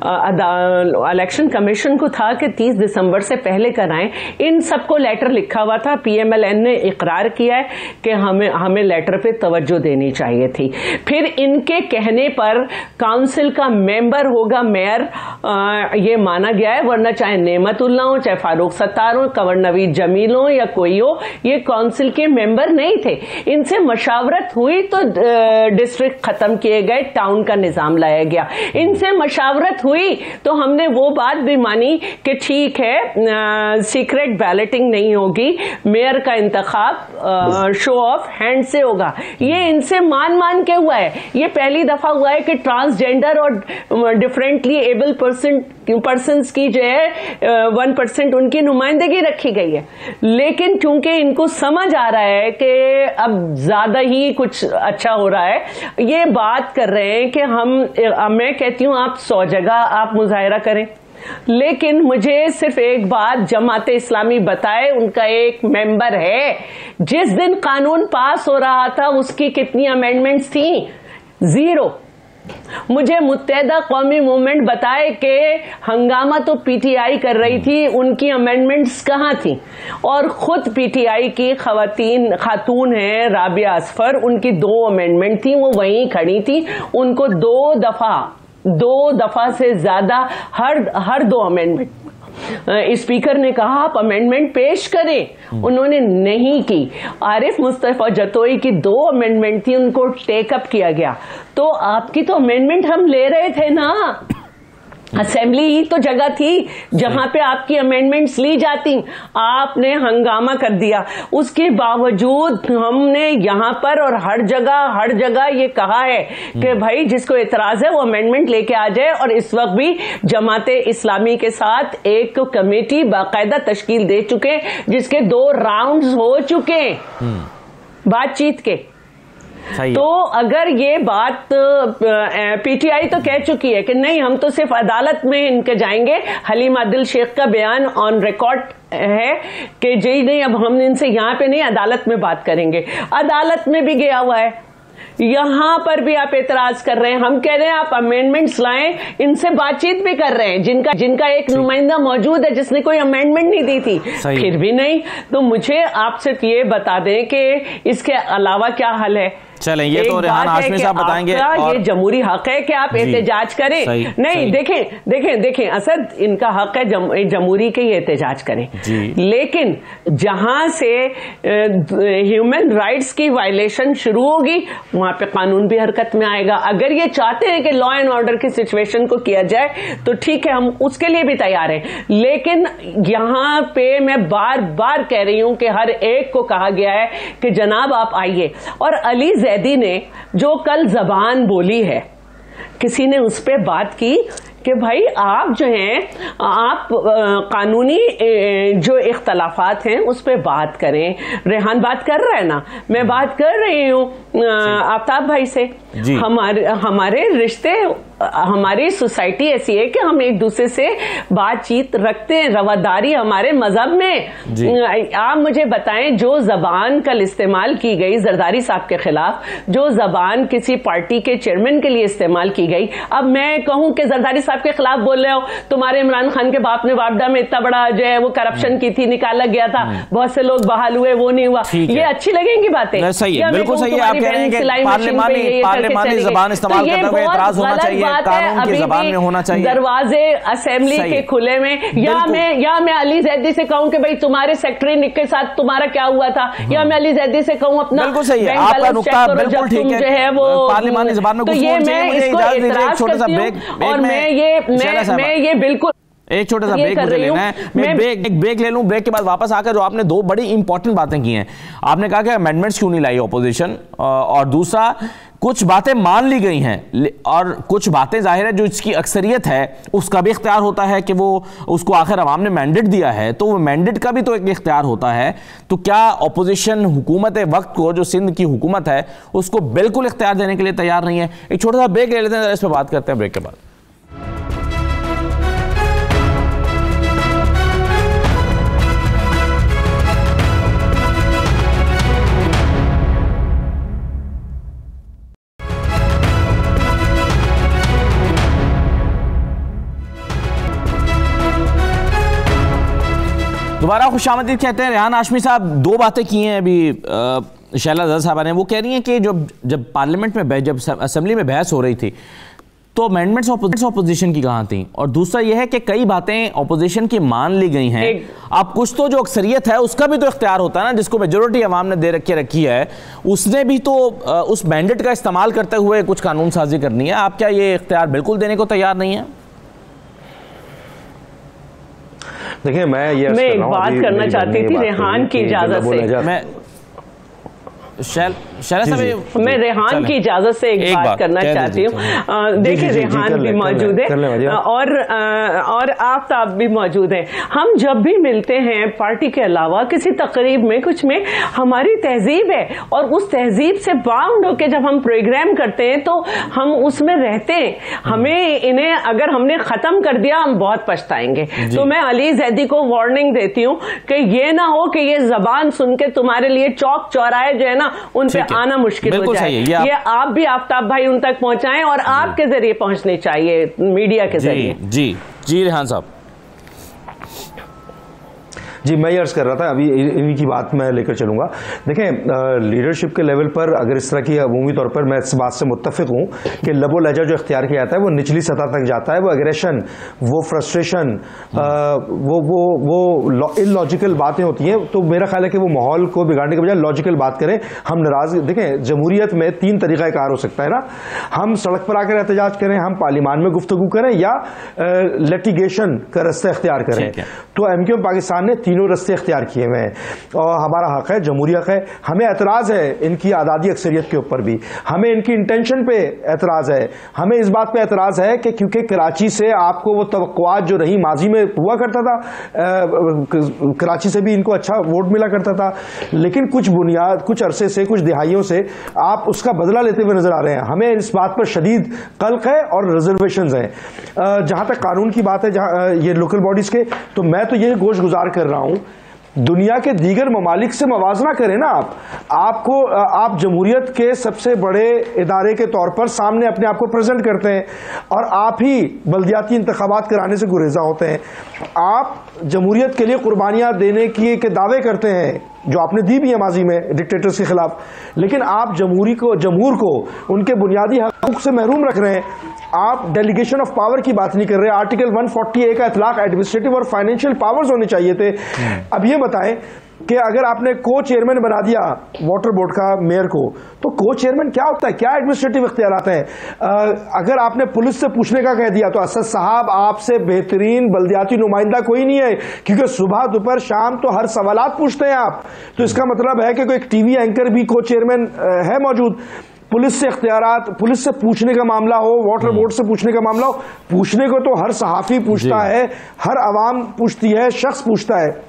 इलेक्शन कमीशन को था कि 30 दिसंबर से पहले कराएं, इन सबको लेटर लिखा हुआ था, PMLN ने इकरार किया है कि हमें लेटर पे तवज्जो देनी चाहिए थी। फिर इनके कहने पर काउंसिल का मेंबर होगा मेयर, ये माना गया है, वरना चाहे नेमतुल्लाह हो, चाहे फारूक सत्तार हो, कंवर नवीद जमील हो या कोई हो, ये काउंसिल के मेंबर नहीं थे। इनसे मशावरत हुई तो डिस्ट्रिक्ट खत्म किए गए, टाउन का निजाम लाया गया। इनसे मशावरत हुई तो हमने वो बात भी मानी कि ठीक है सीक्रेट बैलेटिंग नहीं होगी, मेयर का इंतखाब शो ऑफ हैंड से होगा। ये इनसे मान के हुआ है। ये पहली दफा हुआ है कि ट्रांसजेंडर और डिफरेंटली एबल पर्सन्स की जो है 1% उनकी नुमाइंदगी रखी गई है, लेकिन क्योंकि इनको समझ आ रहा है कि अब ज्यादा ही कुछ अच्छा हो रहा है, ये बात कर रहे हैं कि मैं कहती हूं आप 100 जगह आप मुजाहिरा करें, लेकिन मुझे सिर्फ एक बात जमात इस्लामी बताए, उनका एक मेंबर है, जिस दिन कानून पास हो रहा था उसकी कितनी अमेंडमेंट्स थी? 0। मुझे मुत्तहदा कौमी मूवमेंट बताए कि हंगामा तो PTI कर रही थी, उनकी अमेंडमेंट्स कहाँ थी? और खुद PTI की खातून हैं राबिया असफर, उनकी 2 अमेंडमेंट थी, वो वहीं खड़ी थी, उनको 2 दफा से ज्यादा हर 2 अमेंडमेंट स्पीकर ने कहा आप अमेंडमेंट पेश करें, उन्होंने नहीं की। आरिफ मुस्तफा जतोई की 2 अमेंडमेंट थी, उनको टेकअप किया गया। तो आपकी तो अमेंडमेंट हम ले रहे थे ना, असेंबली ही तो जगह थी जहां पे आपकी अमेंडमेंट्स ली जाती, आपने हंगामा कर दिया। उसके बावजूद हमने यहां पर और हर जगह ये कहा है कि भाई जिसको एतराज है वो अमेंडमेंट लेके आ जाए, और इस वक्त भी जमाते इस्लामी के साथ एक कमेटी बाकायदा तश्कील दे चुके, जिसके 2 राउंड्स हो चुके बातचीत के। तो अगर ये बात PTI तो कह चुकी है कि नहीं हम तो सिर्फ अदालत में इनके जाएंगे, हलीम आदिल शेख का बयान ऑन रिकॉर्ड है कि जी नहीं अब हम इनसे यहाँ पे नहीं अदालत में बात करेंगे, अदालत में भी गया हुआ है, यहां पर भी आप एतराज कर रहे हैं। हम कह रहे हैं आप अमेंडमेंट्स लाएं, इनसे बातचीत भी कर रहे हैं, जिनका एक नुमाइंदा मौजूद है जिसने कोई अमेंडमेंट नहीं दी थी, फिर भी नहीं। तो मुझे आप सिर्फ ये बता दें कि इसके अलावा क्या हल है चलें, ये तो रेहान हाशमी साहब बताएंगे। और ये जमहूरी हक है कि आप एहतजाज करें। नहीं, देखें असद, इनका हक है जमहूरी के एहतजाज करें, लेकिन जहां से ह्यूमन राइट्स की वायलेशन शुरू होगी वहां पे कानून भी हरकत में आएगा। अगर ये चाहते हैं कि लॉ एंड ऑर्डर की सिचुएशन को किया जाए तो ठीक है, हम उसके लिए भी तैयार हैं, लेकिन यहां पे मैं बार बार कह रही हूं कि हर एक को कहा गया है कि जनाब आप आइए। और अली जैदी ने जो कल जबान बोली है, किसी ने उस पर बात की कि भाई आप जो हैं, आप कानूनी जो इख्तलाफात हैं उस पर बात करें। रेहान बात कर रहा है ना, मैं बात कर रही हूँ आफ्ताब भाई से। हमारे रिश्ते, हमारी सोसाइटी ऐसी है कि हम एक दूसरे से बातचीत रखते हैं, रवादारी हमारे मजहब में। आप मुझे बताएं, जो जबान कल इस्तेमाल की गई जरदारी साहब के खिलाफ, जो जबान किसी पार्टी के चेयरमैन के लिए इस्तेमाल की गई, अब मैं कहूं कि जरदारी साहब के खिलाफ बोल रहे हो, तुम्हारे इमरान खान के बाप ने वापडा में इतना बड़ा जो है वो करप्शन की थी, निकाला गया था, बहुत से लोग बहाल हुए, वो नहीं हुआ, ये अच्छी लगेंगी बातें? सही है, बिल्कुल सही है। आप कह रहे हैं कि पार्लिमानी जबान इस्तेमाल करते हुए एतराज होना चाहिए, कानून की जबान में होना चाहिए। दरवाजे असेंबली के खुले में, या मैं अली जैदी से कहूं कि भाई तुम्हारे सेक्रेटरी के साथ तुम्हारा क्या हुआ था, या मैं अली जैदी से कहूं अपना बिल्कुल सही है, आपका नुक्ता बिल्कुल ठीक है, जो है वो पार्लिमानी जबान में, तो ये मैं इसको एतराज करती हूं। और मैं ये बिल्कुल एक छोटा सा ब्रेक मुझे लेना है, मैं ब्रेक ले लूं। ब्रेक के बाद वापस आकर जो आपने दो बड़ी इंपॉर्टेंट बातें की हैं, आपने कहा कि अमेंडमेंट्स क्यों नहीं लाई ऑपोजिशन, और दूसरा कुछ बातें मान ली गई हैं और कुछ बातें जाहिर है जो इसकी अक्सरियत है उसका भी इख्तियार होता है कि वो उसको आखिर अवाम ने मैंडेट दिया है, तो वो मैंडेट का भी तो एक इख्तियार होता है। तो क्या ऑपोजिशन हुकूमत वक्त को, जो सिंध की हुकूमत है, उसको बिल्कुल इख्तियार देने के लिए तैयार नहीं है? एक छोटा सा ब्रेक ले लेते हैं, इस पर बात करते हैं ब्रेक के बाद। दोबारा खुशामदीद कहते हैं। रेहान हाशमी साहब दो बातें की हैं अभी शैला जज साहबा ने। वो कह रही हैं कि जब पार्लियामेंट में, जब असेंबली में बहस हो रही थी तो अमेंडमेंट्स ऑपोजिशन की कहाँ थी, और दूसरा यह है कि कई बातें ऑपोजिशन की मान ली गई हैं। अब कुछ तो जो अक्सरियत है उसका भी तो इख्तियार होता है ना, जिसको मेजोरिटी अवाम ने दे रखी है, उसने भी तो उस मैंडेट का इस्तेमाल करते हुए कुछ कानून साजी करनी है। आप क्या ये इख्तियार बिल्कुल देने को तैयार नहीं है? देखिए, मैं एक बात करना चाहती थी रेहान की इजाजत से। मैं रेहान की इजाजत से एक बात करना चाहती हूँ। देखिए, रेहान भी मौजूद है और आफ्ताब भी मौजूद है। हम जब भी मिलते हैं पार्टी के अलावा किसी तकरीब में, कुछ में, हमारी तहजीब है और उस तहजीब से बाउंड होकर जब हम प्रोग्राम करते हैं तो हम उसमें रहते हैं। हमें इन्हें अगर हमने खत्म कर दिया हम बहुत पछताएंगे। तो मैं अली जैदी को वार्निंग देती हूँ कि ये ना हो कि ये जबान सुन के तुम्हारे लिए चौक चौराहे जो है ना उन पे आना मुश्किल हो जाए। ये आप भी आफ्ताब भाई उन तक पहुंचाएं और आपके जरिए पहुंचने चाहिए, मीडिया के जरिए। जी रेहान साहब। जी, मैं ये अर्ज कर रहा था, अभी इन्हीं की बात मैं लेकर चलूंगा। देखें, लीडरशिप के लेवल पर अगर इस तरह की अमूमी तौर पर मैं इस बात से मुत्तफिक हूँ कि लबो लहजा जो इख्तियार किया जाता है वो निचली सतह तक जाता है। वो एग्रेशन, वो फ्रस्ट्रेशन, वो इलॉजिकल बातें होती हैं। तो मेरा ख्याल है कि वो माहौल को बिगाड़ने के बजाय लॉजिकल बात करें। हम नाराज, देखें, जमहूरियत में तीन तरीका कार हो सकता है ना, हम सड़क पर आकर एहतजाज करें, हम पार्लियामान में गुफ्तगू करें, या लिटिगेशन का रास्ता इख्तियार करें। तो एमक्यू पाकिस्तान ने तीनों रास्ते इख्तियार किए हुए हैं और हमारा हक है, जमहूरी हक है। हमें एतराज है इनकी आज़ादी अक्सरियत के ऊपर भी, हमें इनकी इंटेंशन पे एतराज है, हमें इस बात पे एतराज है कि क्योंकि कराची से आपको वो तवक्कुआत जो रही माजी में हुआ करता था, कराची से भी इनको अच्छा वोट मिला करता था, लेकिन कुछ बुनियाद, कुछ अरसे से, कुछ दिहाइयों से आप उसका बदला लेते हुए नजर आ रहे हैं। हमें इस बात पर शदीद कल्क है और रिजर्वेशंस हैं। जहां तक कानून की बात है, जहां ये लोकल बॉडीज के, तो मैं तो ये गोश गुजार कर रहा हूं दुनिया के दीगर ममालिक से मवाजना करें ना। आप जमहूरियत के सबसे बड़े इदारे के तौर पर सामने अपने आप को प्रेजेंट करते हैं और आप ही बल्दियाती इंतखाबात कराने से गुरेजा होते हैं। आप जमहूरियत के लिए कुर्बानियां देने के दावे करते हैं, जो आपने दी भी है माजी में डिक्टेटर्स के खिलाफ, लेकिन आप जमहूर को उनके बुनियादी हकूक से महरूम रख रहे हैं। आप डेलीगेशन ऑफ पावर की बात नहीं कर रहे। आर्टिकल 140A का इतलाक एडमिनिस्ट्रेटिव और फाइनेंशियल पावर्स होने चाहिए थे। अब ये बताएं कि अगर आपने को चेयरमैन बना दिया वाटर बोर्ड का मेयर को, तो को चेयरमैन क्या होता है, क्या एडमिनिस्ट्रेटिव इख्तियारात हैं? अगर आपने पुलिस से पूछने का कह दिया, तो असद साहब आपसे बेहतरीन बल्दियाती नुमाइंदा कोई नहीं है, क्योंकि सुबह दोपहर शाम तो हर सवालात पूछते हैं आप। तो इसका मतलब है कि कोई एक टीवी एंकर भी को चेयरमैन है मौजूद। पुलिस से इख्तियारात, पुलिस से पूछने का मामला हो, वाटर बोर्ड से पूछने का मामला हो, पूछने को तो हर सहाफी पूछता है, हर आवाम पूछती है, शख्स पूछता है।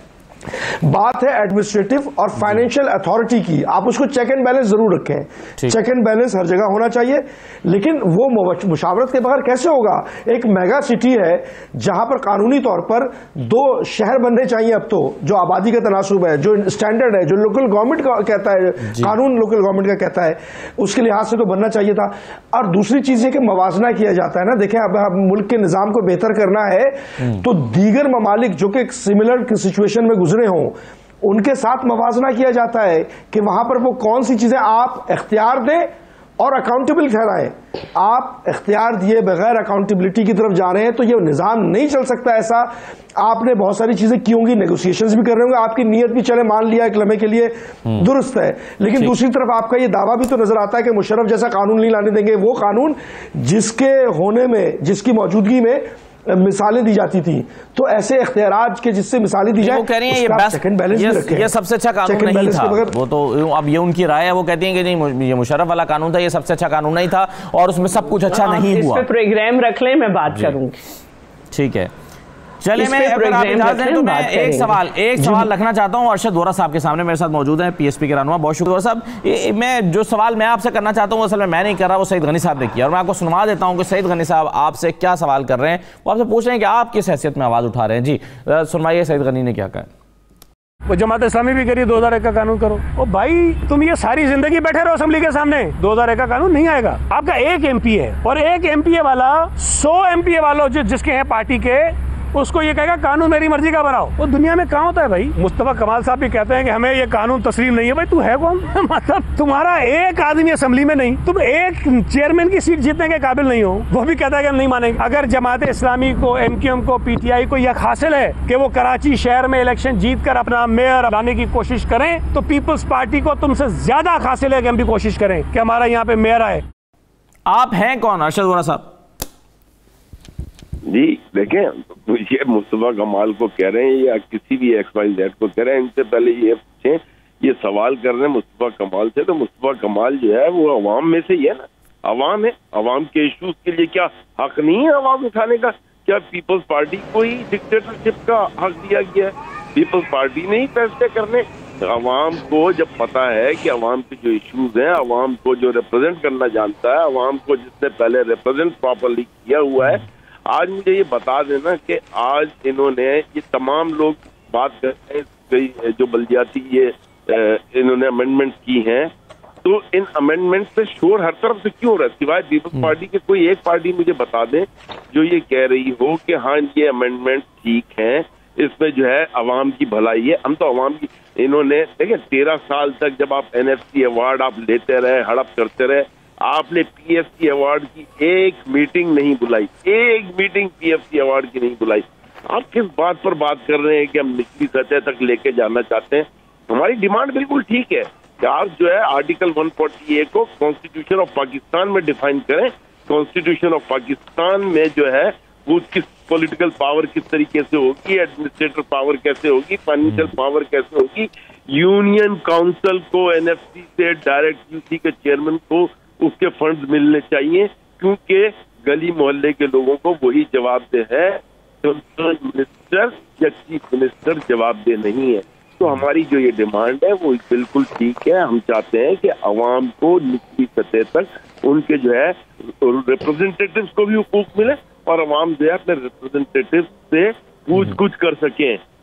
बात है एडमिनिस्ट्रेटिव और फाइनेंशियल अथॉरिटी की, आप उसको चेक एंड बैलेंस जरूर रखें। चेक एंड बैलेंस हर जगह होना चाहिए, लेकिन वो मुशावरत के बगैर कैसे होगा? एक मेगा सिटी है जहां पर कानूनी तौर पर 2 शहर बनने चाहिए अब तो, जो आबादी का तनासुब है, जो स्टैंडर्ड है, जो लोकल गवर्नमेंट का कहता है, कानून लोकल गवर्नमेंट का कहता है, उसके लिहाज से तो बनना चाहिए था। और दूसरी चीज है कि मवाजना किया जाता है ना। देखें, अब मुल्क के निजाम को बेहतर करना है तो दीगर ममालिक जो कि सिमिलर सिचुएशन में गुजरे हों, उनके साथ मवाजना किया जाता है कि वहां पर वो कौन सी चीजें आप इख्तियार दें और अकाउंटेबल ठहराएं। आप इख्तियार दिए बगैर अकाउंटेबिलिटी की तरफ जा रहे हैं, तो ये निजाम नहीं चल सकता। ऐसा आपने बहुत सारी चीजें की होंगी, नेगोशिएशंस भी कर रहे होंगे, आपकी नीयत भी चले मान लिया एक लम्हे के लिए दुरुस्त है, लेकिन दूसरी तरफ आपका ये दावा भी तो नजर आता है कि मुशर्रफ जैसा कानून नहीं लाने देंगे। वो कानून जिसके होने में, जिसकी मौजूदगी में मिसालें दी जाती थी, तो ऐसे इख्तियारात के जिससे मिसालें दी जाए, वो कह रही हैं ये सबसे अच्छा कानून नहीं था। वो तो अब ये उनकी राय है, वो कहती हैं कि नहीं, ये मुशर्रफ वाला कानून था, ये सबसे अच्छा कानून नहीं था और उसमें सब कुछ अच्छा नहीं हुआ। इस पे प्रोग्राम रख लें, मैं बात करूंगी। ठीक है, चलिए, मैं अगर आप इजाजत दें तो मैं एक सवाल रखना चाहता हूं। अरशद वोरा साहब के सामने मेरे साथ मौजूद हैं, पीएसपी के रहनुमा। बहुत शुक्रिया साहब। मैं जो सवाल मैं आपसे करना चाहता हूं, असल में मैं नहीं कर रहा, वो सईद गनी साहब ने किया, और मैं आपको सुनवा देता हूं कि सईद गनी साहब आपसे क्या सवाल कर रहे हैं। वो आपसे पूछ रहे हैं कि आप किस हैसियत में आवाज उठा रहे हैं। जी सुनवाइए, सईद गनी ने क्या कहा। वो जमात इस्लामी भी करिए 2001 का कानून करो। ओ भाई, तुम ये सारी जिंदगी बैठे रहो असेंबली के सामने, 2001 का कानून नहीं आएगा। आपका एक एमपी है और एक एमपीए वाला 100 एमपीए वालों जिसके हैं पार्टी के, उसको ये कहेगा कानून मेरी मर्जी का बनाओ। वो दुनिया में कहाँ होता है भाई? मुस्तफा कमाल साहब भी कहते हैं कि हमें ये कानून तस्लीम नहीं है। भाई तू है कौन? मतलब तुम्हारा एक आदमी असेंबली में नहीं, तुम एक चेयरमैन की सीट जीतने के काबिल नहीं हो, वो भी कहता है कि हम नहीं मानेंगे। अगर जमात इस्लामी को, एमक्यूएम को, पीटीआई को यह हासिल है कि वो कराची शहर में इलेक्शन जीत कर अपना मेयर लाने की कोशिश करें, तो पीपल्स पार्टी को तुमसे ज्यादा हासिल है कि हम भी कोशिश करें कि हमारा यहाँ पे मेयर आए। आप हैं कौन अरशद वोरा साहब? जी देखें, ये मुस्तफा कमाल को कह रहे हैं या किसी भी XYZ को कह रहे हैं, इनसे पहले ये पूछें, ये सवाल कर रहे हैं मुस्तफा कमाल से, तो मुस्तफा कमाल जो है वो अवाम में से ही है ना, अवाम है। अवाम के इश्यूज के लिए क्या हक नहीं है अवाम उठाने का? क्या पीपल्स पार्टी को ही डिक्टेटरशिप का हक दिया गया है? पीपल्स पार्टी ने ही फैसले करने। अवाम को जब पता है कि अवाम के जो इश्यूज हैं, अवाम को जो रिप्रेजेंट करना जानता है, अवाम को जिसने पहले रिप्रेजेंट प्रॉपरली किया हुआ है, आज मुझे ये बता देना कि आज इन्होंने, ये तमाम लोग बात कर रहे हैं जो बल्दियाती ये इन्होंने अमेंडमेंट की हैं, तो इन अमेंडमेंट पे शोर हर तरफ से क्यों हो रहा है? सिवाय पीपल्स पार्टी के कोई एक पार्टी मुझे बता दें जो ये कह रही हो कि हाँ ये अमेंडमेंट ठीक है, इसमें जो है अवाम की भलाई है। हम तो अवाम की, इन्होंने देखिए 13 साल तक जब आप NFC अवार्ड आप लेते रहे, हड़प करते रहे, आपने PFC अवार्ड की एक मीटिंग नहीं बुलाई, एक मीटिंग PFC अवार्ड की नहीं बुलाई। आप किस बात पर बात कर रहे हैं कि हम निचली सतह तक लेके जाना चाहते हैं? हमारी डिमांड बिल्कुल ठीक है कि आप जो है आर्टिकल 140A को कॉन्स्टिट्यूशन ऑफ पाकिस्तान में डिफाइन करें। कॉन्स्टिट्यूशन ऑफ पाकिस्तान में जो है वो किस पॉलिटिकल पावर किस तरीके से होगी, एडमिनिस्ट्रेटिव पावर कैसे होगी, फाइनेंशियल पावर कैसे होगी, यूनियन काउंसिल को NFC से डायरेक्ट UC के चेयरमैन को उसके फंड्स मिलने चाहिए, क्योंकि गली मोहल्ले के लोगों को वही जवाबदेह है, मिनिस्टर या चीफ मिनिस्टर जवाबदेह नहीं है। तो हमारी जो ये डिमांड है वो बिल्कुल ठीक है। हम चाहते हैं कि अवाम को निचली सतह तक उनके जो है रिप्रेजेंटेटिव्स को भी हुकूक मिले और अवाम जो है अपने रिप्रेजेंटेटिव से पूछ कुछ कर सकें।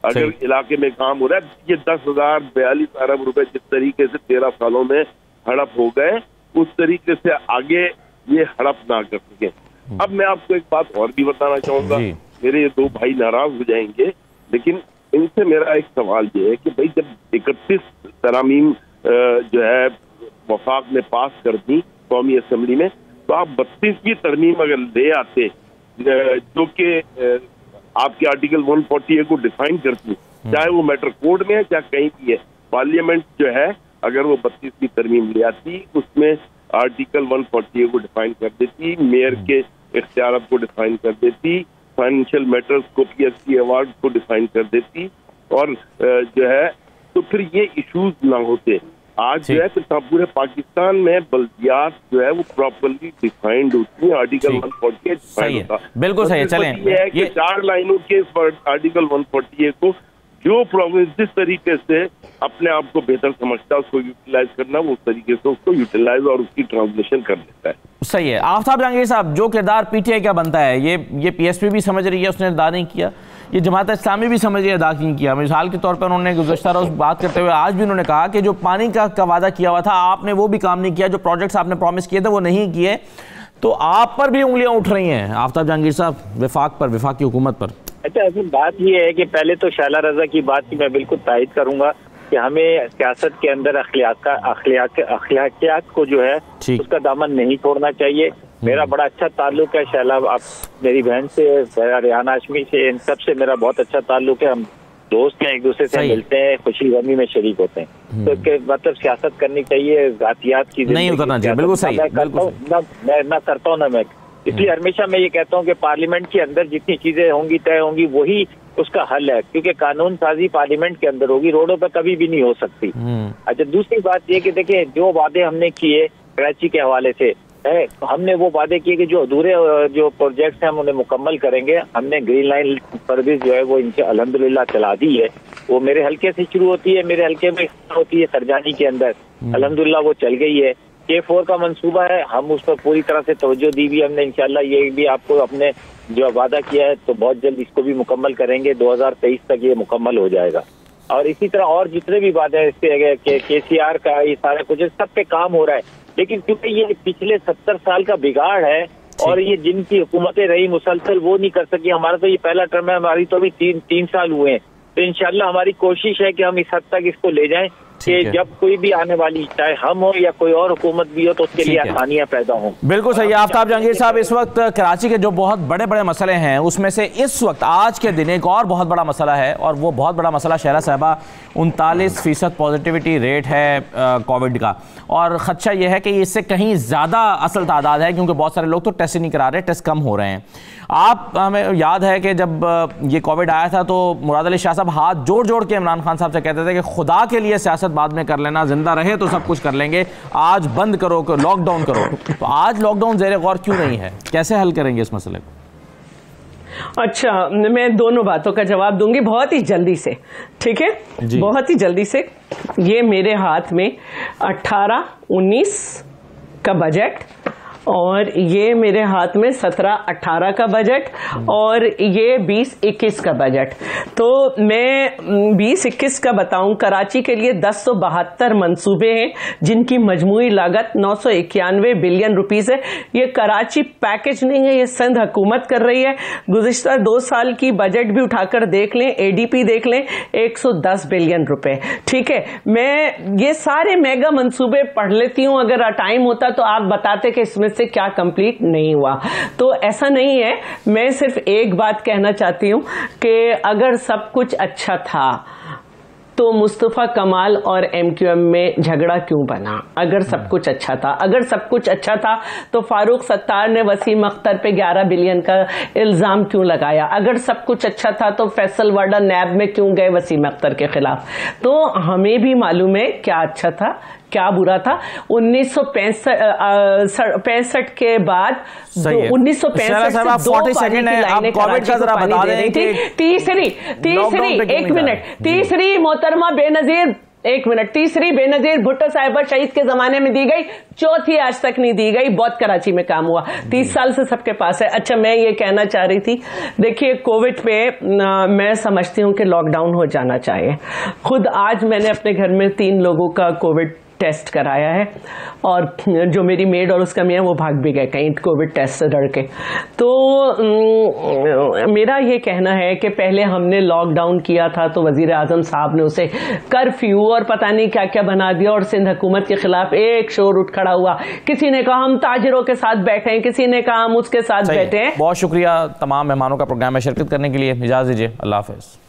अगर इलाके में काम हो रहा है, ये 10,042 अरब रुपए जिस तरीके से 13 सालों में हड़प हो गए, उस तरीके से आगे ये हड़प ना कर सके। अब मैं आपको एक बात और भी बताना चाहूंगा, मेरे ये दो भाई नाराज हो जाएंगे, लेकिन इनसे मेरा एक सवाल ये है कि भाई जब 31 तरामीम जो है वफाक ने पास कर दी कौमी असम्बली में, तो आप 32वीं तरमीम अगर ले आते जो कि आपके आर्टिकल 148 को डिफाइन करती, चाहे वो मैटर कोड में है चाहे कहीं भी है, पार्लियामेंट जो है अगर वो 32वीं तरमीम ले आती, उसमें आर्टिकल 148 को डिफाइन कर देती, मेयर के इख्तियारात को डिफाइन कर देती, फाइनेंशियल मैटर्स को PSC अवार्ड को डिफाइन कर देती, और जो है तो फिर ये इश्यूज ना होते। आज जो है तो पूरे पाकिस्तान में बल्दियात जो है वो प्रॉपर्ली डिफाइंड होती है, आर्टिकल 148 डिफाइन होता है। बिल्कुल सही है। चलें, ये है कि 4 लाइनों के आर्टिकल 148 को जो प्रोविंस जिस तरीके से अपने आप को बेहतर समझता है उसको यूटिलाइज करना, वो उस तरीके से उसको यूटिलाइज और उसकी ट्रांसलेशन कर लेता है। सही है। आफ्ताब जहांगीर साहब, जो किरदार PTI का बनता है, ये PSP भी समझ रही है, उसने अदा नहीं किया, ये जमात इस्लामी भी समझ रही है, अदा नहीं किया। मिसाल के तौर पर उन्होंने गुज़श्ता रोज़ बात करते हुए आज भी उन्होंने कहा कि जो पानी का वादा किया हुआ था आपने वो भी काम नहीं किया, जो प्रोजेक्ट्स आपने प्रॉमिस किए थे वो नहीं किए, तो आप पर भी उंगलियां उठ रही हैं आफ्ताब जहांगीर साहब, वफाक की हुकूमत पर। अच्छा, ऐसी बात ये है कि पहले तो शाला रजा की बात की मैं बिल्कुल तायद करूंगा कि हमें सियासत के अंदर अखलाकियात को जो है उसका दामन नहीं छोड़ना चाहिए। मेरा बड़ा अच्छा ताल्लुक है शैला, आप मेरी बहन से, रियाना हाशमी से, इन सब से मेरा बहुत अच्छा ताल्लुक है। हम दोस्त हैं, एक दूसरे से मिलते हैं, खुशी गमी में शरीक होते हैं। तो इसके मतलब सियासत करनी चाहिए, जातियात की नहीं उतरना चाहिए। बिल्कुल सही। मैं करता हूँ ना मैं, इसलिए हमेशा मैं ये कहता हूँ कि पार्लियामेंट के अंदर जितनी चीजें होंगी तय होंगी वही उसका हल है, क्योंकि कानून साजी पार्लियामेंट के अंदर होगी, रोडों पर कभी भी नहीं हो सकती। अच्छा, दूसरी बात ये कि देखिए जो वादे हमने किए कराची के हवाले से है, हमने वो वादे किए कि जो अधूरे जो प्रोजेक्ट्स हैं हम उन्हें मुकम्मल करेंगे। हमने ग्रीन लाइन सर्विस जो है वो इनसे अल्हम्दुलिल्लाह चला दी है, वो मेरे हल्के से शुरू होती है, मेरे हल्के में होती है सरजानी के अंदर, अल्हम्दुलिल्लाह वो चल गई है। K4 का मंसूबा है, हम उस पर पूरी तरह से तवज्जो दी भी हमने, इंशाल्लाह ये भी आपको अपने जो वादा किया है तो बहुत जल्द इसको भी मुकम्मल करेंगे, 2023 तक ये मुकम्मल हो जाएगा। और इसी तरह और जितने भी वादे हैं इसके KCR का, ये सारा कुछ सब पे काम हो रहा है, लेकिन क्योंकि ये पिछले 70 साल का बिगाड़ है और ये जिनकी हुकूमतें रही मुसलसल वो नहीं कर सकी। हमारा तो ये पहला टर्म है, हमारी तो अभी तीन साल हुए हैं, तो इंशाल्लाह हमारी कोशिश है कि हम इस हद तक इसको ले जाएं कि जब कोई भी आने वाली, चाहे हम हो या कोई और हुकूमत भी हो, तो उसके लिए आसानियां पैदा हों। बिल्कुल सही है आफ्ताब जहांगीर साहब। इस वक्त कराची के जो बहुत बड़े बड़े मसले हैं उसमें से इस वक्त आज के दिन एक और बहुत बड़ा मसला है, और वो बहुत बड़ा मसला शहरा साहबा 39% पॉजिटिविटी रेट है कोविड का, और खदशा यह है कि इससे कहीं ज़्यादा असल तादाद है, क्योंकि बहुत सारे लोग तो टेस्ट ही नहीं करा रहे, टेस्ट कम हो रहे हैं। आप हमें याद है कि जब ये कोविड आया था तो मुराद अली शाह साहब हाथ जोड़ जोड़ के इमरान खान साहब से कहते थे कि खुदा के लिए सियासत बाद में कर लेना, जिंदा रहे तो सब कुछ कर लेंगे, आज बंद करो, लॉकडाउन करो। तो आज लॉकडाउन ज़ेरे गौर क्यों नहीं है, कैसे हल करेंगे इस मसले को? अच्छा, मैं दोनों बातों का जवाब दूंगी बहुत ही जल्दी से, ठीक है? बहुत ही जल्दी से। ये मेरे हाथ में 18-19 का बजट, और ये मेरे हाथ में 17-18 का बजट, और ये 20-21 का बजट। तो मैं 20-21 का बताऊं, कराची के लिए 1072 मंसूबे हैं जिनकी मजमूई लागत 991 बिलियन रुपीस है। ये कराची पैकेज नहीं है, ये सिंध हुकूमत कर रही है। गुज़िश्ता 2 साल की बजट भी उठाकर देख लें, ADP देख लें, 110 बिलियन रुपए, ठीक है? मैं ये सारे मेगा मंसूबे पढ़ लेती हूं, अगर टाइम होता तो आप बताते कि इसमें से क्या कंप्लीट नहीं हुआ। तो ऐसा नहीं है, मैं सिर्फ एक बात कहना चाहती हूं कि अगर सब कुछ अच्छा था तो मुस्तफ़ा कमाल और MQM में झगड़ा क्यों बना? अगर सब कुछ अच्छा था, अगर सब कुछ अच्छा था तो फारूक सत्तार ने वसीम अख्तर पे 11 बिलियन का इल्जाम क्यों लगाया? अगर सब कुछ अच्छा था तो फैसल वाडा नैब में क्यों गए वसीम अख्तर के खिलाफ? तो हमें भी मालूम है क्या अच्छा था क्या बुरा था। 1965 के बाद 1965 से 2 पानी की लाइनें कराची को पानी दे रही थी। तीसरी एक मिनट, तीसरी मोहतरमा बेनजीर 1 मिनट। तीसरी बेनजीर भुट्टो साहिबा शहीद के जमाने में दी गई, चौथी आज तक नहीं दी गई। बहुत कराची में काम हुआ, 30 साल से सबके पास है। अच्छा, मैं ये कहना चाह रही थी, देखिए कोविड पे मैं समझती हूँ कि लॉकडाउन हो जाना चाहिए। खुद आज मैंने अपने घर में 3 लोगों का कोविड टेस्ट कराया है, और जो मेरी मेड और उसका मियां वो भाग भी गए कहीं कोविड टेस्ट से डर के। तो मेरा ये कहना है कि पहले हमने लॉकडाउन किया था तो वजीर आजम साहब ने उसे कर्फ्यू और पता नहीं क्या क्या बना दिया, और सिंध हुकूमत के खिलाफ एक शोर उठ खड़ा हुआ। किसी ने कहा हम ताजिरों के साथ बैठे हैं, किसी ने कहा हम उसके साथ बैठे हैं। बहुत शुक्रिया तमाम मेहमानों का प्रोग्राम में शिरकत करने के लिए। इजाज़त दीजिए, अल्लाह हाफ़िज़।